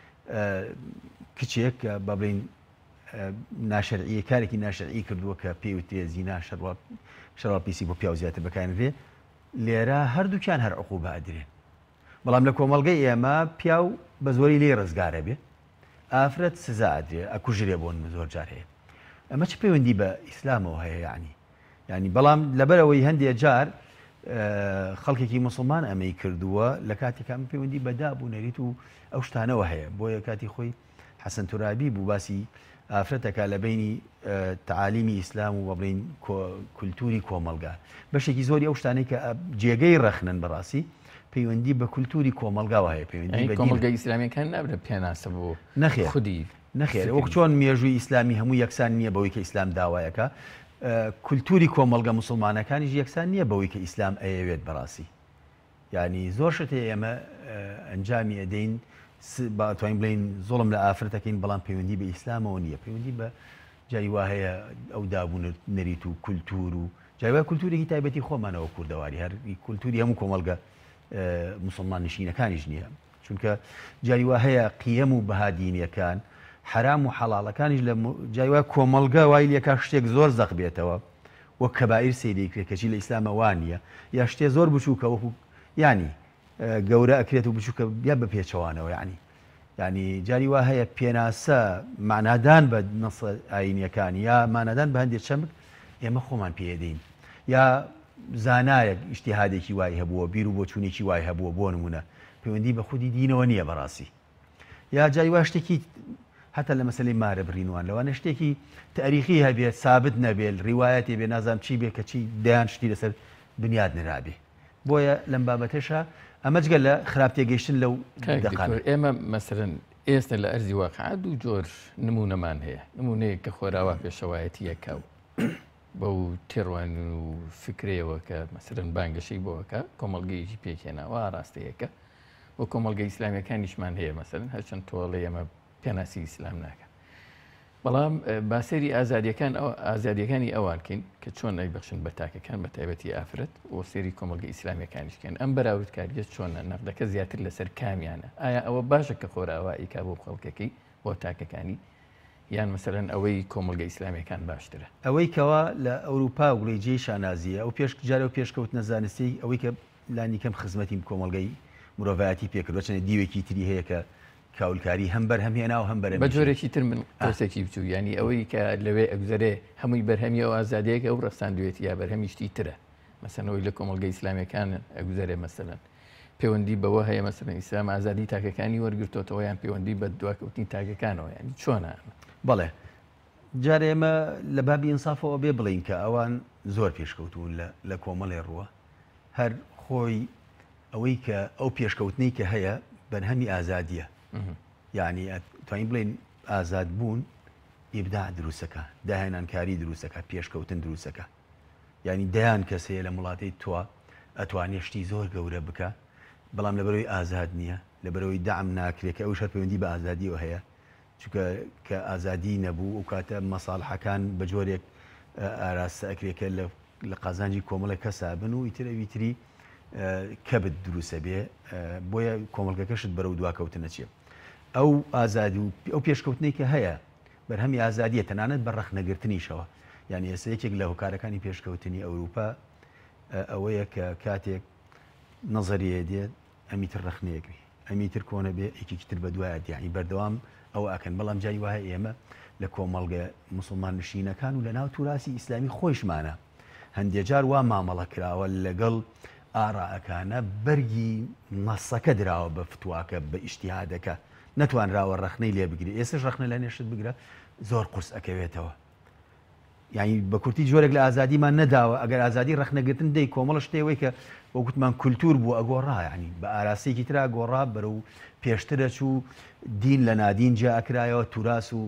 کچێک کە با بڵین ناشەرعی کارێکی ناشەرعی کردووە کە پێوتێ زینا شەڕاڵ پیسی بۆ پیاو زیاتر بەکارێنرێ لێرە هەردووکیان هەر عقوبە ئەدرێن بەڵام لە کۆمەڵگەی ئێمە پیاو بە زۆری لێ ڕزگارە بێ ئافرەت سزادرێ ئەکوژرێ بۆن زۆر جار هەیە ئەمە چ پەیوەندی بە ئیسلامەوە هەیە یعنی ینی بەڵام لەبەرەوەی هەندێک جار خەڵکێکی مسلمان ئەمەی کردووە لە کاتێکام پەیوەندی بەدا بوو نەریت و ئەو شتانەوە هەیە بۆیە کاتی خۆی حەسەن تورابی بوو باسی ئافرەتەکە لە بینی تعالیمی ئیسلام و بەڵین کولتوری کۆمەلگا بەشێکی زۆری ئەو شتانەی کە جێگەی ڕەخنن بەڕاستی پەیوەندی بە کولتوری کۆمەلگاوە هەیە پەیوەندی کۆمەلگای ئیسلامیەکان نابرێت پێناسە بۆ نەخێر خودی نەخێر وەک چۆن مێژووی ئیسلامی هەموو یەکسان نییە بەوەی کە ئیسلام داوایەکە کولتوری کۆمەلگا مسلمانەکانیش یەکسان نییە بەوەی کە ئیسلام ئەیەوێت بەڕاستی ینی زۆر شت ئێمە ئەنجامی ئەدەین توانین بڵین زۆڵم لە ئافرەتەکەین بەڵام پەیوەندی بە ئیسلامەوە نییە پەیوەندی بە جای وا هەیە ئەو دابوون نەریت و کولتور و جایوا کولتورێکی تایبەتی خۆمانەوە کوردەواری هەر کولتوری هەموو کۆمەلگە مسلمان نشینەکانیش نییە چونکە جاری وا هەیە قیەم و بەهادینیەکان حرام و حەڵاڵەکانیش لە جایوا کۆمەلگا وای لێکا شتێک زۆر زەق بێتەوە وەک کەبائیر سەیریکرێت کەچی لە ئیسلامە وان نییە یا شتێ زۆر بچووکە وەکو ینی گەورە ئەکرێت و بچووکە یا بە پێچەوانەوە یعنی ینی جاری وا هەیە پێناسە معنادان بە نەسە ئاینیەکانی یا مانەدان بە هەندێک چەمک ئێمە خۆمان پێدەین یا زانایەک ئیشتیهادێکی وای هەبووە بیر و بۆ چوونێکی وای هەبووە بۆ نمونە پەیوەندی بە خودی دینەوە نییە بەڕاستی یا جای وا شتێکی حتا لە مەسلەی مارە بڕینوان لەوانە شتێکی تاریخی هەبێت سابت نەبێت ڕیوایەتی بێ نازام چی بێ کە چی دەیان شتی لەسەر دنیات نرابێ بۆیە لەم بابەتەشە ئەمە جگە لە خراپ تێگەیشتن لەو دەقان ئێمە مەسەرەن ئێستا لە ئەرزی واقعات دوو جۆر نمونەمان هەیە نمونەیە کە خۆراوا پێشەوایەتیەکە و بەو تێڕوان و فکرەوە کە مەسەرەن بانگەشەی بۆەکە کۆمەڵگەیەکی پێکێناوە ڕاستەیەکە بۆ کۆمەڵگە ئیسلامیەکانیشمان هەیە مەسەرەن هەرچەند تۆڵی ئەمە پێناسی ئیسلام ناکە بەڵام باسەری ئازادیەکان ئەو ئازادیەکانی ئەوانکەین کە چۆن ئەیبەخشن بە تاکەکان بە تایبەتی ئافرەت و سێری کۆمەڵگە ئیسلامیەکانیشکەن ئەم بەراوردکاریە چۆنە نەقدەکە زیاتر لەسەر کامیانە ئایا ئەوە باشە کە خۆراوایی کا بۆ خەڵکەکەی بۆ تاکەکانی یان مەسەرەن ئەوەی کۆمەڵگە ئیسلامیەکان باشترە ئەوەی کەوا لە ئەوروپا و گڵێجێی شانازیە ئەو پێش جارە و پێشکەوت نەزانستی ئەوەی کە لانی کەم خزمەتی کۆمەڵگەی مرۆڤایەتی پێکردوە چەنە دیوێکی تری هەیە کە کاولکاری هەم بەرهەمهێنا و هەم بەرە بە جۆرێکی تر من قسێکی بچوو ینی ئەوەی کە لەوێ ئەگوزارێ هەمووی بەرهەمی و ئازادەیەکە ئەو ڕستان دوێت یا بەرهەمیشتی ترە مەسەنەوەی لە کۆمەڵگە ئیسلامیەکان ئەگوزارێ مەسەلەن پەیوەندی بەوە هەیە مەسەلەن ئیسلام ئازادی تاکەکانی وەرگرتوتەوە یان پەیوەندی بە دواکەوتنی تاکەکانەوە ینی چۆنە بەڵێ جارێ ئێمە لە بابی ئینسافەوە بێ بڵین کە ئەوان زۆر پێشکەوتون لە کۆمەڵێ ڕووە هەر خۆی ئەوەی کە ئەو پێشکەوتنی کە هەیە بەرهەمی ئازادیە یعنی توانین بڵین ئازاد بوون ئیبداع دروستەکە داهێنانکاری دروستەکە پێشکەوتن دروستەکە ینی دەیان کەس هەیە لە وڵاتی تۆ ئەتوانێت شتی زۆر گەورە بکە بەڵام لەبەرەوەی ئازاد نییە لەبەرەوەی دام ناکرێت کە ئەو شەر پەیوەندی بە ئازادیەوە هەیە چونکە کە ئازادی نەبوو و کاتە مەساڵحەکان بە جۆرێک ئاراستە ئەکرێکە لە قازانجی کۆمەڵە کەسا بن و ئیترە ویتری کەبت دروستە بێ بۆیە کۆمەڵگەکەشت بەرەو دواکەوتنە چیە ئەو ئازادی و ئەو پێشکەوتنی کە هەیە بەرهەمی ئازادیە تەنانەت بە ڕەخنەگرتنیشەوە یعنی ئێستا یەکێک لە هۆکارەکانی پێشکەوتنی ئەوروپا ئەوەیە کە کاتێک نەزەریە دێت ئەمیتر ڕەخنەیەکوی ئەمیتر کۆنە بێ یەکێکی تر بە دوایە دیانی بەردەوام ئەو ئەکەن بەڵام جای وایە ئێمە لە کۆمەڵگە مسلمان نشینەکان و لە ناو توراسی ئیسلامی خۆشمانە هەندێک جار وا مامەڵە کراوە لەگەڵ ئاڕائەکانە بەرگی نەسەکە دراوە بە فتوواکە بە ئیشتیهادەکە نەتوانراوە ڕەخنەی لێ بگری ئێستش ڕەخنە لە نێشت بگرە زۆر قورس ئەکەوێتەوە یعنی بە کورتی جۆرێک لە ئازادیمان نەداوە ئەگەر ئازادی ڕەخنەگرتن دەی کۆمەڵە شتێوەی کە وەکوتمان کولتور بوو ئەگۆڕا ینی بە ئاراسەیەکی ترا گۆڕا بەرەو پێشترە چوو دین لە نادین جا ئەکرایەوە توراس و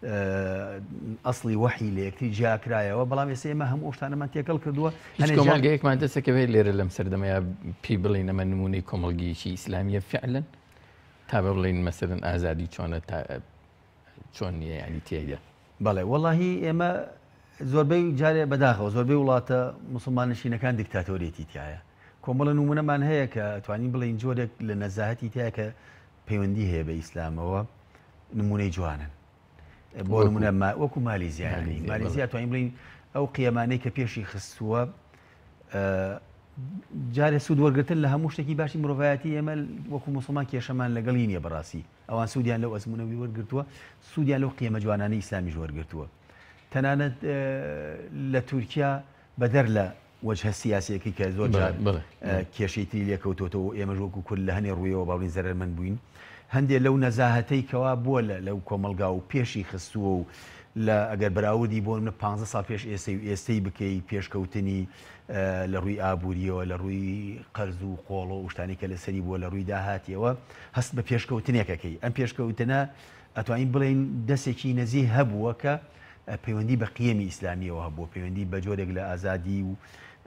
ئەسڵی وەحی لە یەکتری جاکرایەوە بەڵام ئێستا ئێمە هەموو شتانەمان تێکەڵ کردووە کۆمەڵگەیەکمان دەسەکەوێت لێرە لەم سەردەمەیە پێی بڵین ئەمە نمونەی کۆمەڵگەیەکی ئیسلامیە فعلەن تا بە بڵین مەسەرەن ئازادی چۆنە چۆن نییە ینی تێیدا بەڵێ وەڵاهی ئێمە زۆربەی جارێ بەداخەوە زۆربەی وڵاتە مسلمان نشینەکان دیکتاتۆریەتی تایە کۆمەڵە نمونەمان هەیە کە توانین بڵین جۆرێک لە نەزاهەتی تایە کە پەیوەندی هەیە بە ئیسلامەوە نمونەی جوانن بۆ نمونە وەکو مالیزیانی مالیزیا توانین بڵین ئەو قیەمانەی کە پێشی خستووە جارێ سوود وەرگتن لە هەموو شتێکی باشی مرۆڤایەتی ئێمە وەکو مسلمان کێشەمان لەگەڵی نییە بەڕاستی ئەوان سوودیان لەو ئەزمونەوی وەرگتووە سوودیان لەو قیمە جوانانەی ئیسلامیش وەرگتووە تەنانەت لە تورکیا بەدەر لە وجهە سیاسیەکەی کە زۆر کێشەی تری لێکەوتۆتەوە ئێمە ژۆک و کول لە هەنێ ڕوویەوە باڵین زەرمەند بووین هەندێک لەو نەزاهەتەی کەوا بووە لەو کۆمەلگا و پێشی خستووە و لە ئەگەر بەراوردی بۆ منە پ ساڵ پێش ئێستی و ئێستەی بکەی پێشکەوتنی لە ڕووی ئابوووریەوە لە ڕووی قەرز و قۆڵۆ و شتانی کە لەسەری بووە لە ڕووی داهاتیەوە هەست بە پێشکەوتنێکەکەی ئەم پێشکەوتنە ئەتوانین بڵێن دەستێکی نەزیه هەبووە کە پەیوەندی بە قیەمی ئیسلامیەوە هەبووە پەیوەندی بە جۆرێک لە ئازادی و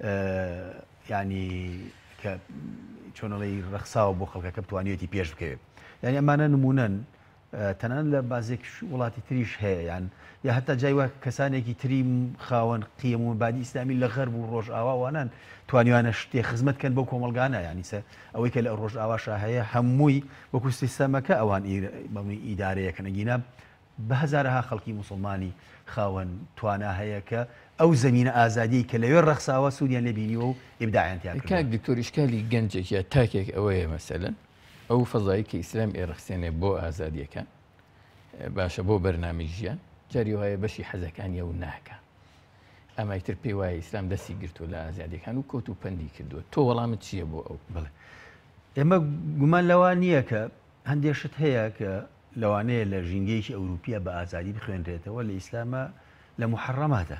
ینی کە چۆنەڵی ڕەخساوە بۆ خەڵکەکە بتوانێتی پێش بکەوێت یعنی ئەمانە نمونەن تەنان لە بازێک وڵاتی تریش هەیە یان یا هەتا جایوە کەسانێکی تری خاوەن قیەم و مەبادی ئیسلامی لە غەرب و ڕۆژئاواوانان توانیوانە شتێ خزمەتکەن بەو کۆمەلگانە ینی سە ئەوەی کە لە ڕۆژئاواشە هەیە هەمووی وەکو سیستەمەکە ئەوان ئیدارەیەکە نەگینە بە هەزارەها خەڵکی مسلمانی خاوەن توانا هەیە کە ئەو زمینە ئازادی کە لەوێ ڕەخساوە سوودیان لێبینیوە و ئیبداعیانتیان کاک دکتۆر ئیشکالی گەنجێک یا تاکێک ئەوەیە مەسەلەن ئەو فەزایی کە ئیسلام ئێرەخسێنێ بۆ ئازادیەکان باشە بۆ بەرنامەی ژیان جاری وایە بەشی حەزەکانیە و ناکە ئەمایتر پێی وایە ئیسلام دەستی گرتووە لە ئازادیەکان و کۆت و پەندی کردووە تۆ وەڵامت چییە بۆ ئەو بڵێ ئێمە گومان لەوان نییە کە هەندێک شت هەیە کە لەوانەیە لە ژینگەیەکی ئەوروپیە بە ئازادی بخوێنرێتەوە لە ئیسلامە لە محەڕەماتە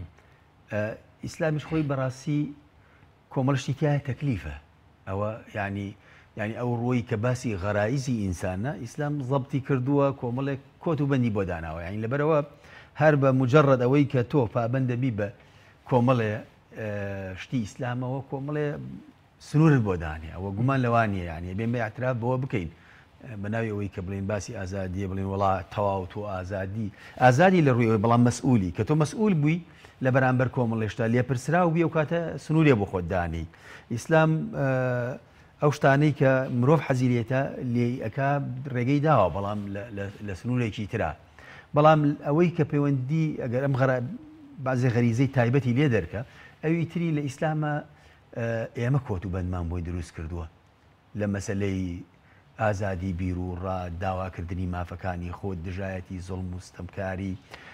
ئیسلامیش خۆی بەڕاستی کۆمەڵشتی تایە تەکلیفە ئەوە ینی ینی ئەو ڕۆی کە باسی غەرایزی ئینسانە ئیسلام زەبتی کردووە کۆمەڵێک کۆت و بەندی بۆ داناوە ینی لەبەرەوە هەر بە مجرڕەد ئەوەی کە تۆ پابەندەبی بە کۆمەڵێ شتی ئیسلامەوە کۆمەڵێ سنوورت بۆ دانێ ئەوە گومان لەوانە ینی بێن بە اعتراف بەوە بکەین بەناوی ئەوەی کە بڵین باسی ئازادیە بڵین وڵا تەواو تۆ ئازادی ئازادی لە ڕووی بەڵام مەسئولی کە تۆ مەسئول بووی لە بەرامبەر کۆمەڵێشتا لێپرسراو بی و کاتە سنوورێ بۆ خۆت دانی ئیسلام ئەو شتانەی کە مرۆڤ حەزیرێتە لێ ئەکا ڕێگەی داوە بەڵام لە سنوورێکی ترا بەڵام ئەوەی کە پەیوەندی ئەگەر ئەم غەرا بازی غەریزەی تایبەتی لێ دەرکە ئەوی تری لە ئیسلامە ئێمە کۆت و بەندمان بۆی دروست کردووە لە مەسەلەی ئازادی بیر و ڕا داواکردنی مافەکانی خۆت دژایەتی زوڵم و ستەمکاری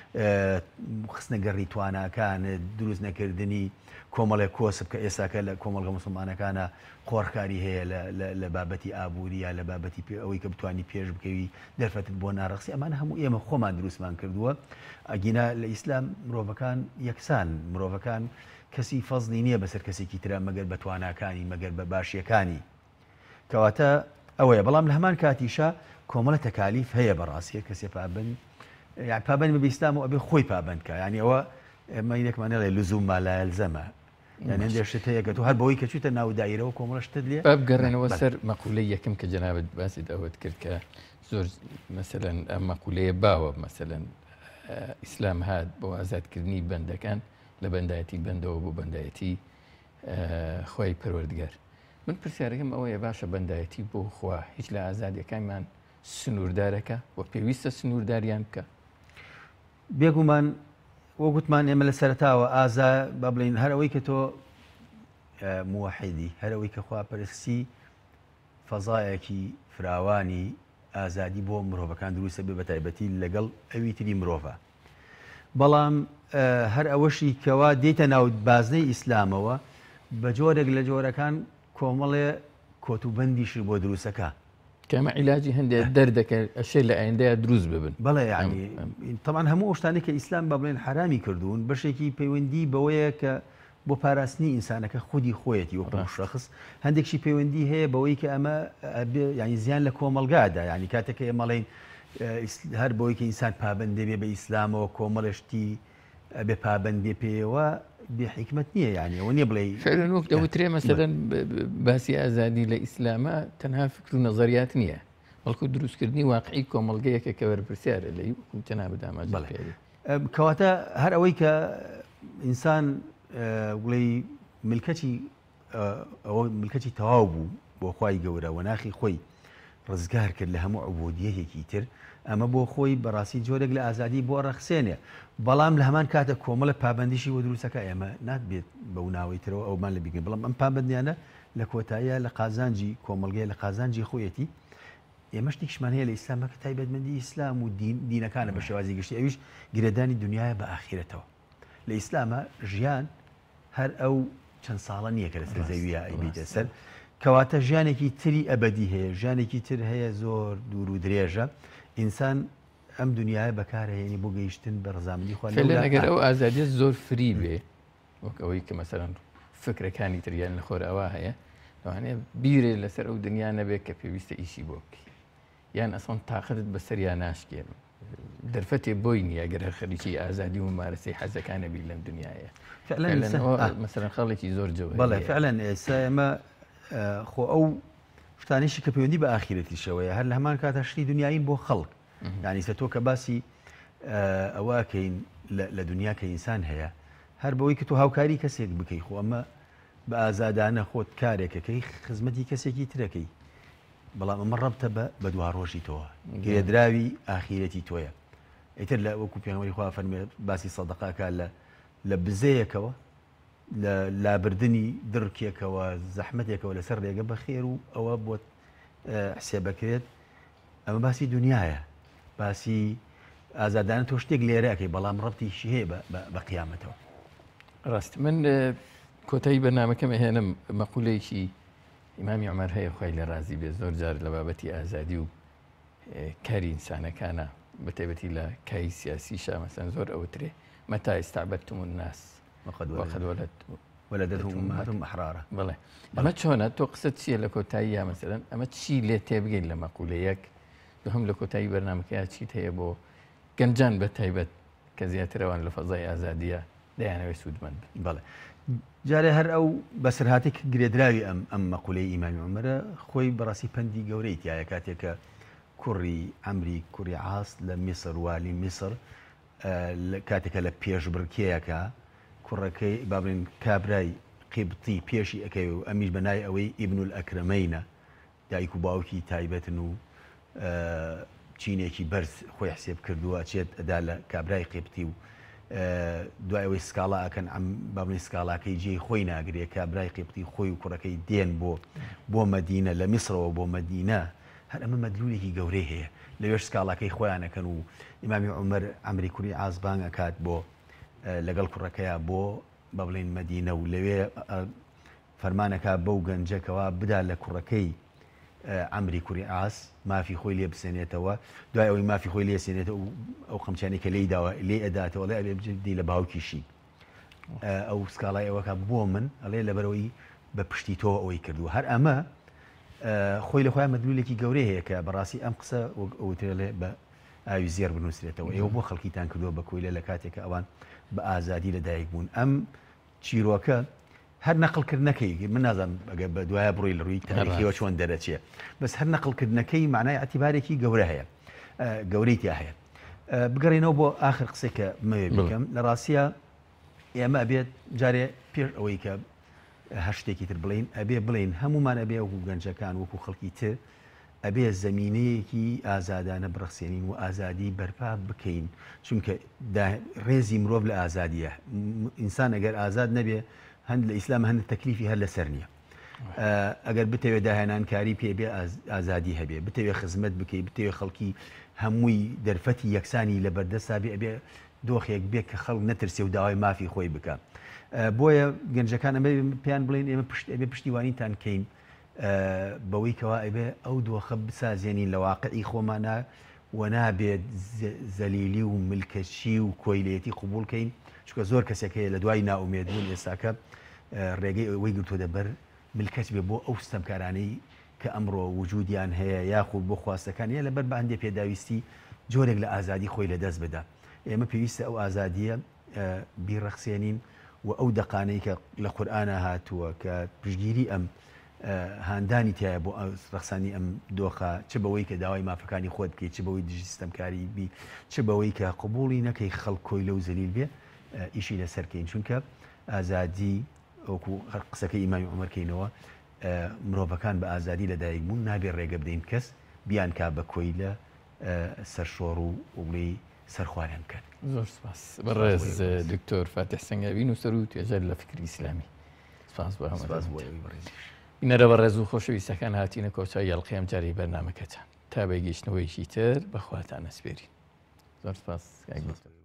خستنەگەڕی تواناکان دروست نەکردنی کۆمەڵێک کۆسب کە ئێساکە لە کۆمەڵگە مسلمانەکانە خۆڕکاری هەیە لە بابەتی ئابووریە لە بابەتی ئەوەی کە بتوانانی پێش بکەوی دەرفەتت بۆ ناڕەخسی ئەمانە هەموو ئێمە خۆمان دروستمان کردووە ئەگینا لە ئیسلام مرۆڤەکان یەکسان مرۆڤەکان کەسی فەزلی نییە بەسەر کەسێکی ترە مەگەر بە تواناکانی مەگەر بە باشیەکانی کەواتە ئەوەیە بەڵام لە هەمان کاتیشە کۆمەڵە تەکالیف هەیە بەڕاستیە کەسێ پابند یعنی پابند بە ئیسلام و ئەبێ خۆی پابندکە یعنی ئەوە ئێمە یەکمانەڵێ لزوم مالایەلزەمە یعنی هەندێک هەیە کە تۆ هەر بەوەی کە چوتە ناو دایرەوە کۆمەڵە شتت لێ بگەڕێنەوە سەر مەقولەی یەکەم کە جەنابەت باسی ئەوەت کرد کە زۆر مەسەلەن ئەم مەقولەیە باوە مەسەلەن ئیسلام هات بۆ ئازادکردنی بەندەکان لە بەندایەتی بەندەوە بۆ بەندایەتی خۆی پەروەردگار من پرسیارەکەم ئەوەیە باشە بەندایەتی بۆ خوا هیچ لە ئازادیەکانمان سنووردارەکە و پێویستە سنوورداریان بکە بێگومان وە گوتمان ئێمە لە سەرتاوە ئازا با بڵین هەر ئەوەی کە تۆ موحیدی هەر ئەوەی کە خواپەرستی فەزایەکی فراوانی ئازادی بۆ مرۆڤەکان دروستە بێ بە تایبەتی لەگەڵ ئەوی تری مرۆڤە بەڵام هەر ئەوەشی کەوا دێتە ناو بازنەی ئیسلامەوە بە جۆرێک لە جۆرەکان کۆمەڵێ کۆتوبەندیش بۆ دروستەکە کەمە عیلاجی هەندێک دەردەکە ئەشێ لە ئایندەیە دروست ببن بەڵێ ینی تەمان هەموو شتانی کە ئیسلام با بڵێن حرامی کردوون بەشێکی پەیوەندی بەوەیە کە بۆ پاراستنی ئینسانەکە خودی خۆیەتی وەکو شەخص هەندێکشی پەیوەندی هەیە بەوەی کە ئەمە ینی زیان لە کۆمەلگادا ینی کاتێکە ئێمەڵێن هەر بەوەی کە ئینسان پابند دەبێ بە ئیسلامەوە کۆمەڵشتی بێ پابند بێ پێوە بێحیکمت نییە یعنی ئەوە نییە بڵێ فعلا وەک دەوترێ مەسەلەن باسی ئازادی لە ئیسلامە تەنها فکر و نەزەریات نییە بەڵکو دروستکردنی واقعی کۆمەڵگەیەکە کە وەرپرسیارە لە جەنابەت دامەزراوە کەواتە هەر ئەوەی کە ئینسان وڵێ ملکەتی ئەوە ملکەتی تەواو بوو بۆ خوای گەورە و ناخی خۆی ڕزگار کرد لە هەموو عبودیەتێکی تر ئەمە بۆ خۆی بەڕاستی جۆرێک لە ئازادی بۆ ڕەخسێنێ بەڵام لە هەمان کاتە کۆمەڵە پابندیشی وە دروستەکە ئێمە ناتبێت بەو ناوەیترەوە ئەومان لە بیگەن بەڵام ئەم پابندیانە لە کۆتاییە لە قازانجی کۆمەلگەی لە قازانجی خۆیەتی ئێمە شتێکشمان هەیە لە ئیسلامەکە تایبەتمەندی ئیسلام و دینەکانە بە شێوازی گشتی ئەویش گرێدانی دنیاە بە ئاخرەتەوە لە ئیسلامە ژیان هەر ئەو چەند ساڵە نییە کە لەسەر زەویە ئەیبیتە سەر کەواتە ژیانێکی تری ئەبدی هەیە ژیانێکی تر هەیە زۆر دوور و درێژە ئینسان ئەم دنیاە بەکارهێنی بۆ گەیشتن بە ڕزامندی خوا ئەگەر ئەو ئازادیە زۆر فری بێ وەک ئەوەی کە مەسەرەن فکرەکانی تریان لە خۆرەوە هەیە لەوانەیە بیرێ لەسەر ئەو دنیا نەبێت کە پێویستە ئیشی بۆ بکەی یان ئەسڵ تاقدت بەسەریان ناشکێن دەرفەتێ بۆی نییە گەرە خەریکی ئازادی و مارەسەی حەزەکانە بی لەم دنیاە مەسەرەن خەڵێکی زۆر جوە بەڵێ فعلەن ئێستا ئێمە خۆ ئەو شتانیشی کە پەیوەندی بە ئاخرەتیشەوەیە هەر لە هەمان کاتە شتی دنیاین بۆ خەڵک یعنی سە تۆ کە باسی ئەوەکەین لە دنیا کە ئینسان هەیە هەر بەوەی کە تۆ هاوکاری کەسێک بکەی خۆ ئەمە بە ئازادانە خۆت کارێکەکەی خزمەتی کەسێکی ترەکەی بەڵام ئەمە ڕەبتە بە دوا ڕۆژی تۆوە گرێدراوی ئاخرەتی تۆیە ئیتر لە وەکو پێغەمبەری خوا فەرمێت باسی سەدەقاکە لە لە بزەیەکەوە لە لابردنی دڕکێکەوە زەحمەتێکەوە لەسەر ڕێگە بە خێر و ئەوە بۆ حسێبەکرێت ئەمە باسی دنیاە باسی ئازادانە تۆ شتێک لێرەکەی بەڵام ڕەبتیشی هەیە بە قیامەتەوە ڕاست من کۆتایی بەرنامەکەم هێنم مەقولەیەکی ئیمامی عومەر هەیە خۆی لە ڕازی بێ زۆر جار لە بابەتی ئازادی و کاری ئینسانەکانە بەتایبەتی لە کای سیاسی شامەسەن زۆر ئەوترێ مەتا ئیستعبەدتم الناس وقد ولدتهم أمهاتهم أحرارا بەڵێ ئەمە چۆنە تۆ قسەت چییە لە کۆتاییە مەسەلەن ئەمە چی لێ تێبگەین لە مەقولەیەک دوهم لە کۆتایی بەرنامەکەیە چیت هەیە بۆ گەنجان بە تایبەت کە زیاترەوان لە فەزای ئازادیە دەیانەوەی سوودمەند بەڵێ جارێ هەر ئەو بەسەرهاتێک گرێدراوی ئەم ئەم مەقولەی ئیمامی عومەرە خۆی بەڕاستی پەندی گەورەی تایە کاتێکە کوڕی ئەمری کوڕی عاس لە میسر والی میسر کاتێکە لە پێشبڕکێیەکە کوڕەکەی بابرین کابرای قیبتی پێشی ئەەکەی و ئەمیش بەنای ئەوەی ئیبن ئەکرەمەینە دایک و باوکی تایبەتن و چینێکی بەرز خۆی حسێب کردووە چێت ئەدا لە کابرای قیبتی و دوای ئەوەی سکاڵا ئەکەن ئەم بابنی سکاڵاکەی جێی خۆی ناگرێت کابرای قیبتی خۆی و کوڕەکەی دێن بۆ بۆ مەدینە لە میسرەوە بۆ مەدینە هەر ئەمە مەدلولێکی گەورەی هەیە لەوێش سکاڵاکەی خۆیانەکەن و ئیمامی عومەر ئەمری کوڕی عاس بانگ ئەکات بۆ لەگەڵ کوڕەکەیە بۆ بە بڵێن مەدینە و لەوێ فەرمانەکە بەو گەنجەکەەوە بدا لە کوڕەکەی ئەمری کوڕی عاس مافی خۆی لێ بسێنێتەوە دوای ئەوەی مافی خۆی لێ سێنێتەوە ئەو خەمچانی کە لێی داوە لێ ئەداتەوە لێ ئەبێ بجدی لە باوکیشی ئەو سکاڵای ئەوەکە بۆ من ئەڵێ لەبەرەوەی بە پشتی تۆ ئەوەی کردو هەر ئەمە خۆی لە خۆیان مەدلولێکی گەورەی هەیە کە بەڕاستی ئەم قسە ئەوترێ بە ئاوی زێر بنووسێتەوە ئێوە بۆ خەڵکیتان کردووە بە کۆیلە لە کاتێکە ئەوان بە ئازادی لەدایک بوون ئەم چیرۆکە هەر نەقلکردنەکەی من نازانم ئەگە بە دوایە بڕۆی لە ڕووی تاریخیەوە چۆن دەرەچێت بەس هەر نەقلکردنەکەی معنای ئەتیبارێکی گەورە هەیە گەورەی تیا هەیە بگەڕێنەوە بۆ ئاخر قسێکە مەوێ بکەم لە ڕاستیە ئێمە ئەبێت جارێ پێش ئەوەی کە هەر شتێکی تر بڵین ئەبێ بڵین هەمومان ئەبێ وەکو گەنجەکان وەکو خەڵکی تر ئەبێ زەمینەیەکی ئازادانە بڕخسێنین و ئازادی بەرپا بکەین چونکە ڕێزی مرۆڤ لە ئازادیە ئینسان ئەگەر ئازاد نەبێ هەند لە ئیسلام هەندێک تەکلیفی هەر لەسەر نییە ئەگەر بتەوێت داهێنانکاری پێ بێ ئازادی هەبێ بتەوێت خزمەت بکەیت بتەوێت خەڵکی هەمووی دەرفەتی یەکسانی لە بەردەستا بێ ئەبێ دۆخێک بێت کە خەڵک نەترسێ و داوای مافی خۆی بکە بۆیە گەنجەکان ئەمە پێیان بڵێن ئێمە ئەبێ پشتیوانیتان کەین بەوەی کەوا ئەبێ ئەو دۆخە بسازێنین لە واقعی خۆمانە و نابێت زەلیلی و ملکەچی و کۆیلێتی قوبوڵکەین چونکە زۆر کەسێک هەیە لە دوای ناومێدبوون ئێستاکە ڕێگەی ئەوەی گرتۆ دەبەر ملکەچ بێ بۆ ئەو ستەمکارانەی کە ئەمڕۆ وجودیان هەیە یاخود بۆ خواستەکان هەیە لەبەر بە هەندێک پێداویستی جۆرێک لە ئازادی خۆی لەدەست بدا ئێمە پێویستە ئەو ئازادیە بیرەخسێنین و ئەو دەقانەی کە لە قورئانە هاتووە کە پشتگیری ئەم هاندانی تایە بۆ ڕخسانی ئەم دۆخە چ بەوەی کە داوای مافەکانی خۆت بکەیت چ بەوەی دژی ستەمکاری بی چ بەوەی کە قبوڵی نەکەی خەڵک کۆی لەو زەلیل بێ ئیشی لەسەرکەین چونکە ئازادی وەکو قسەکەی ئیمامی عومەرکەینەوە مرۆڤەکان بە ئازادی لەدایک بوون نابێت ڕێگە بدەین کەس بیان کا بە کۆی لە سەرشۆڕ و وڵی سەرخوارێن کرد. زۆر سپاس بەڕێز دکتۆر فاتح سەنگاوین و سەر و توێژەر لە فکری ئیسلامی. سپاس بۆ بینەرە بە ڕێز و خۆشەویستەکان هاتیینە کۆچای یاڵقەیەم جاری بەرنامەکەتان تا بەیگەشتنەوەیشی تر بەخواتان ئەسپێرین. زۆر سپاس.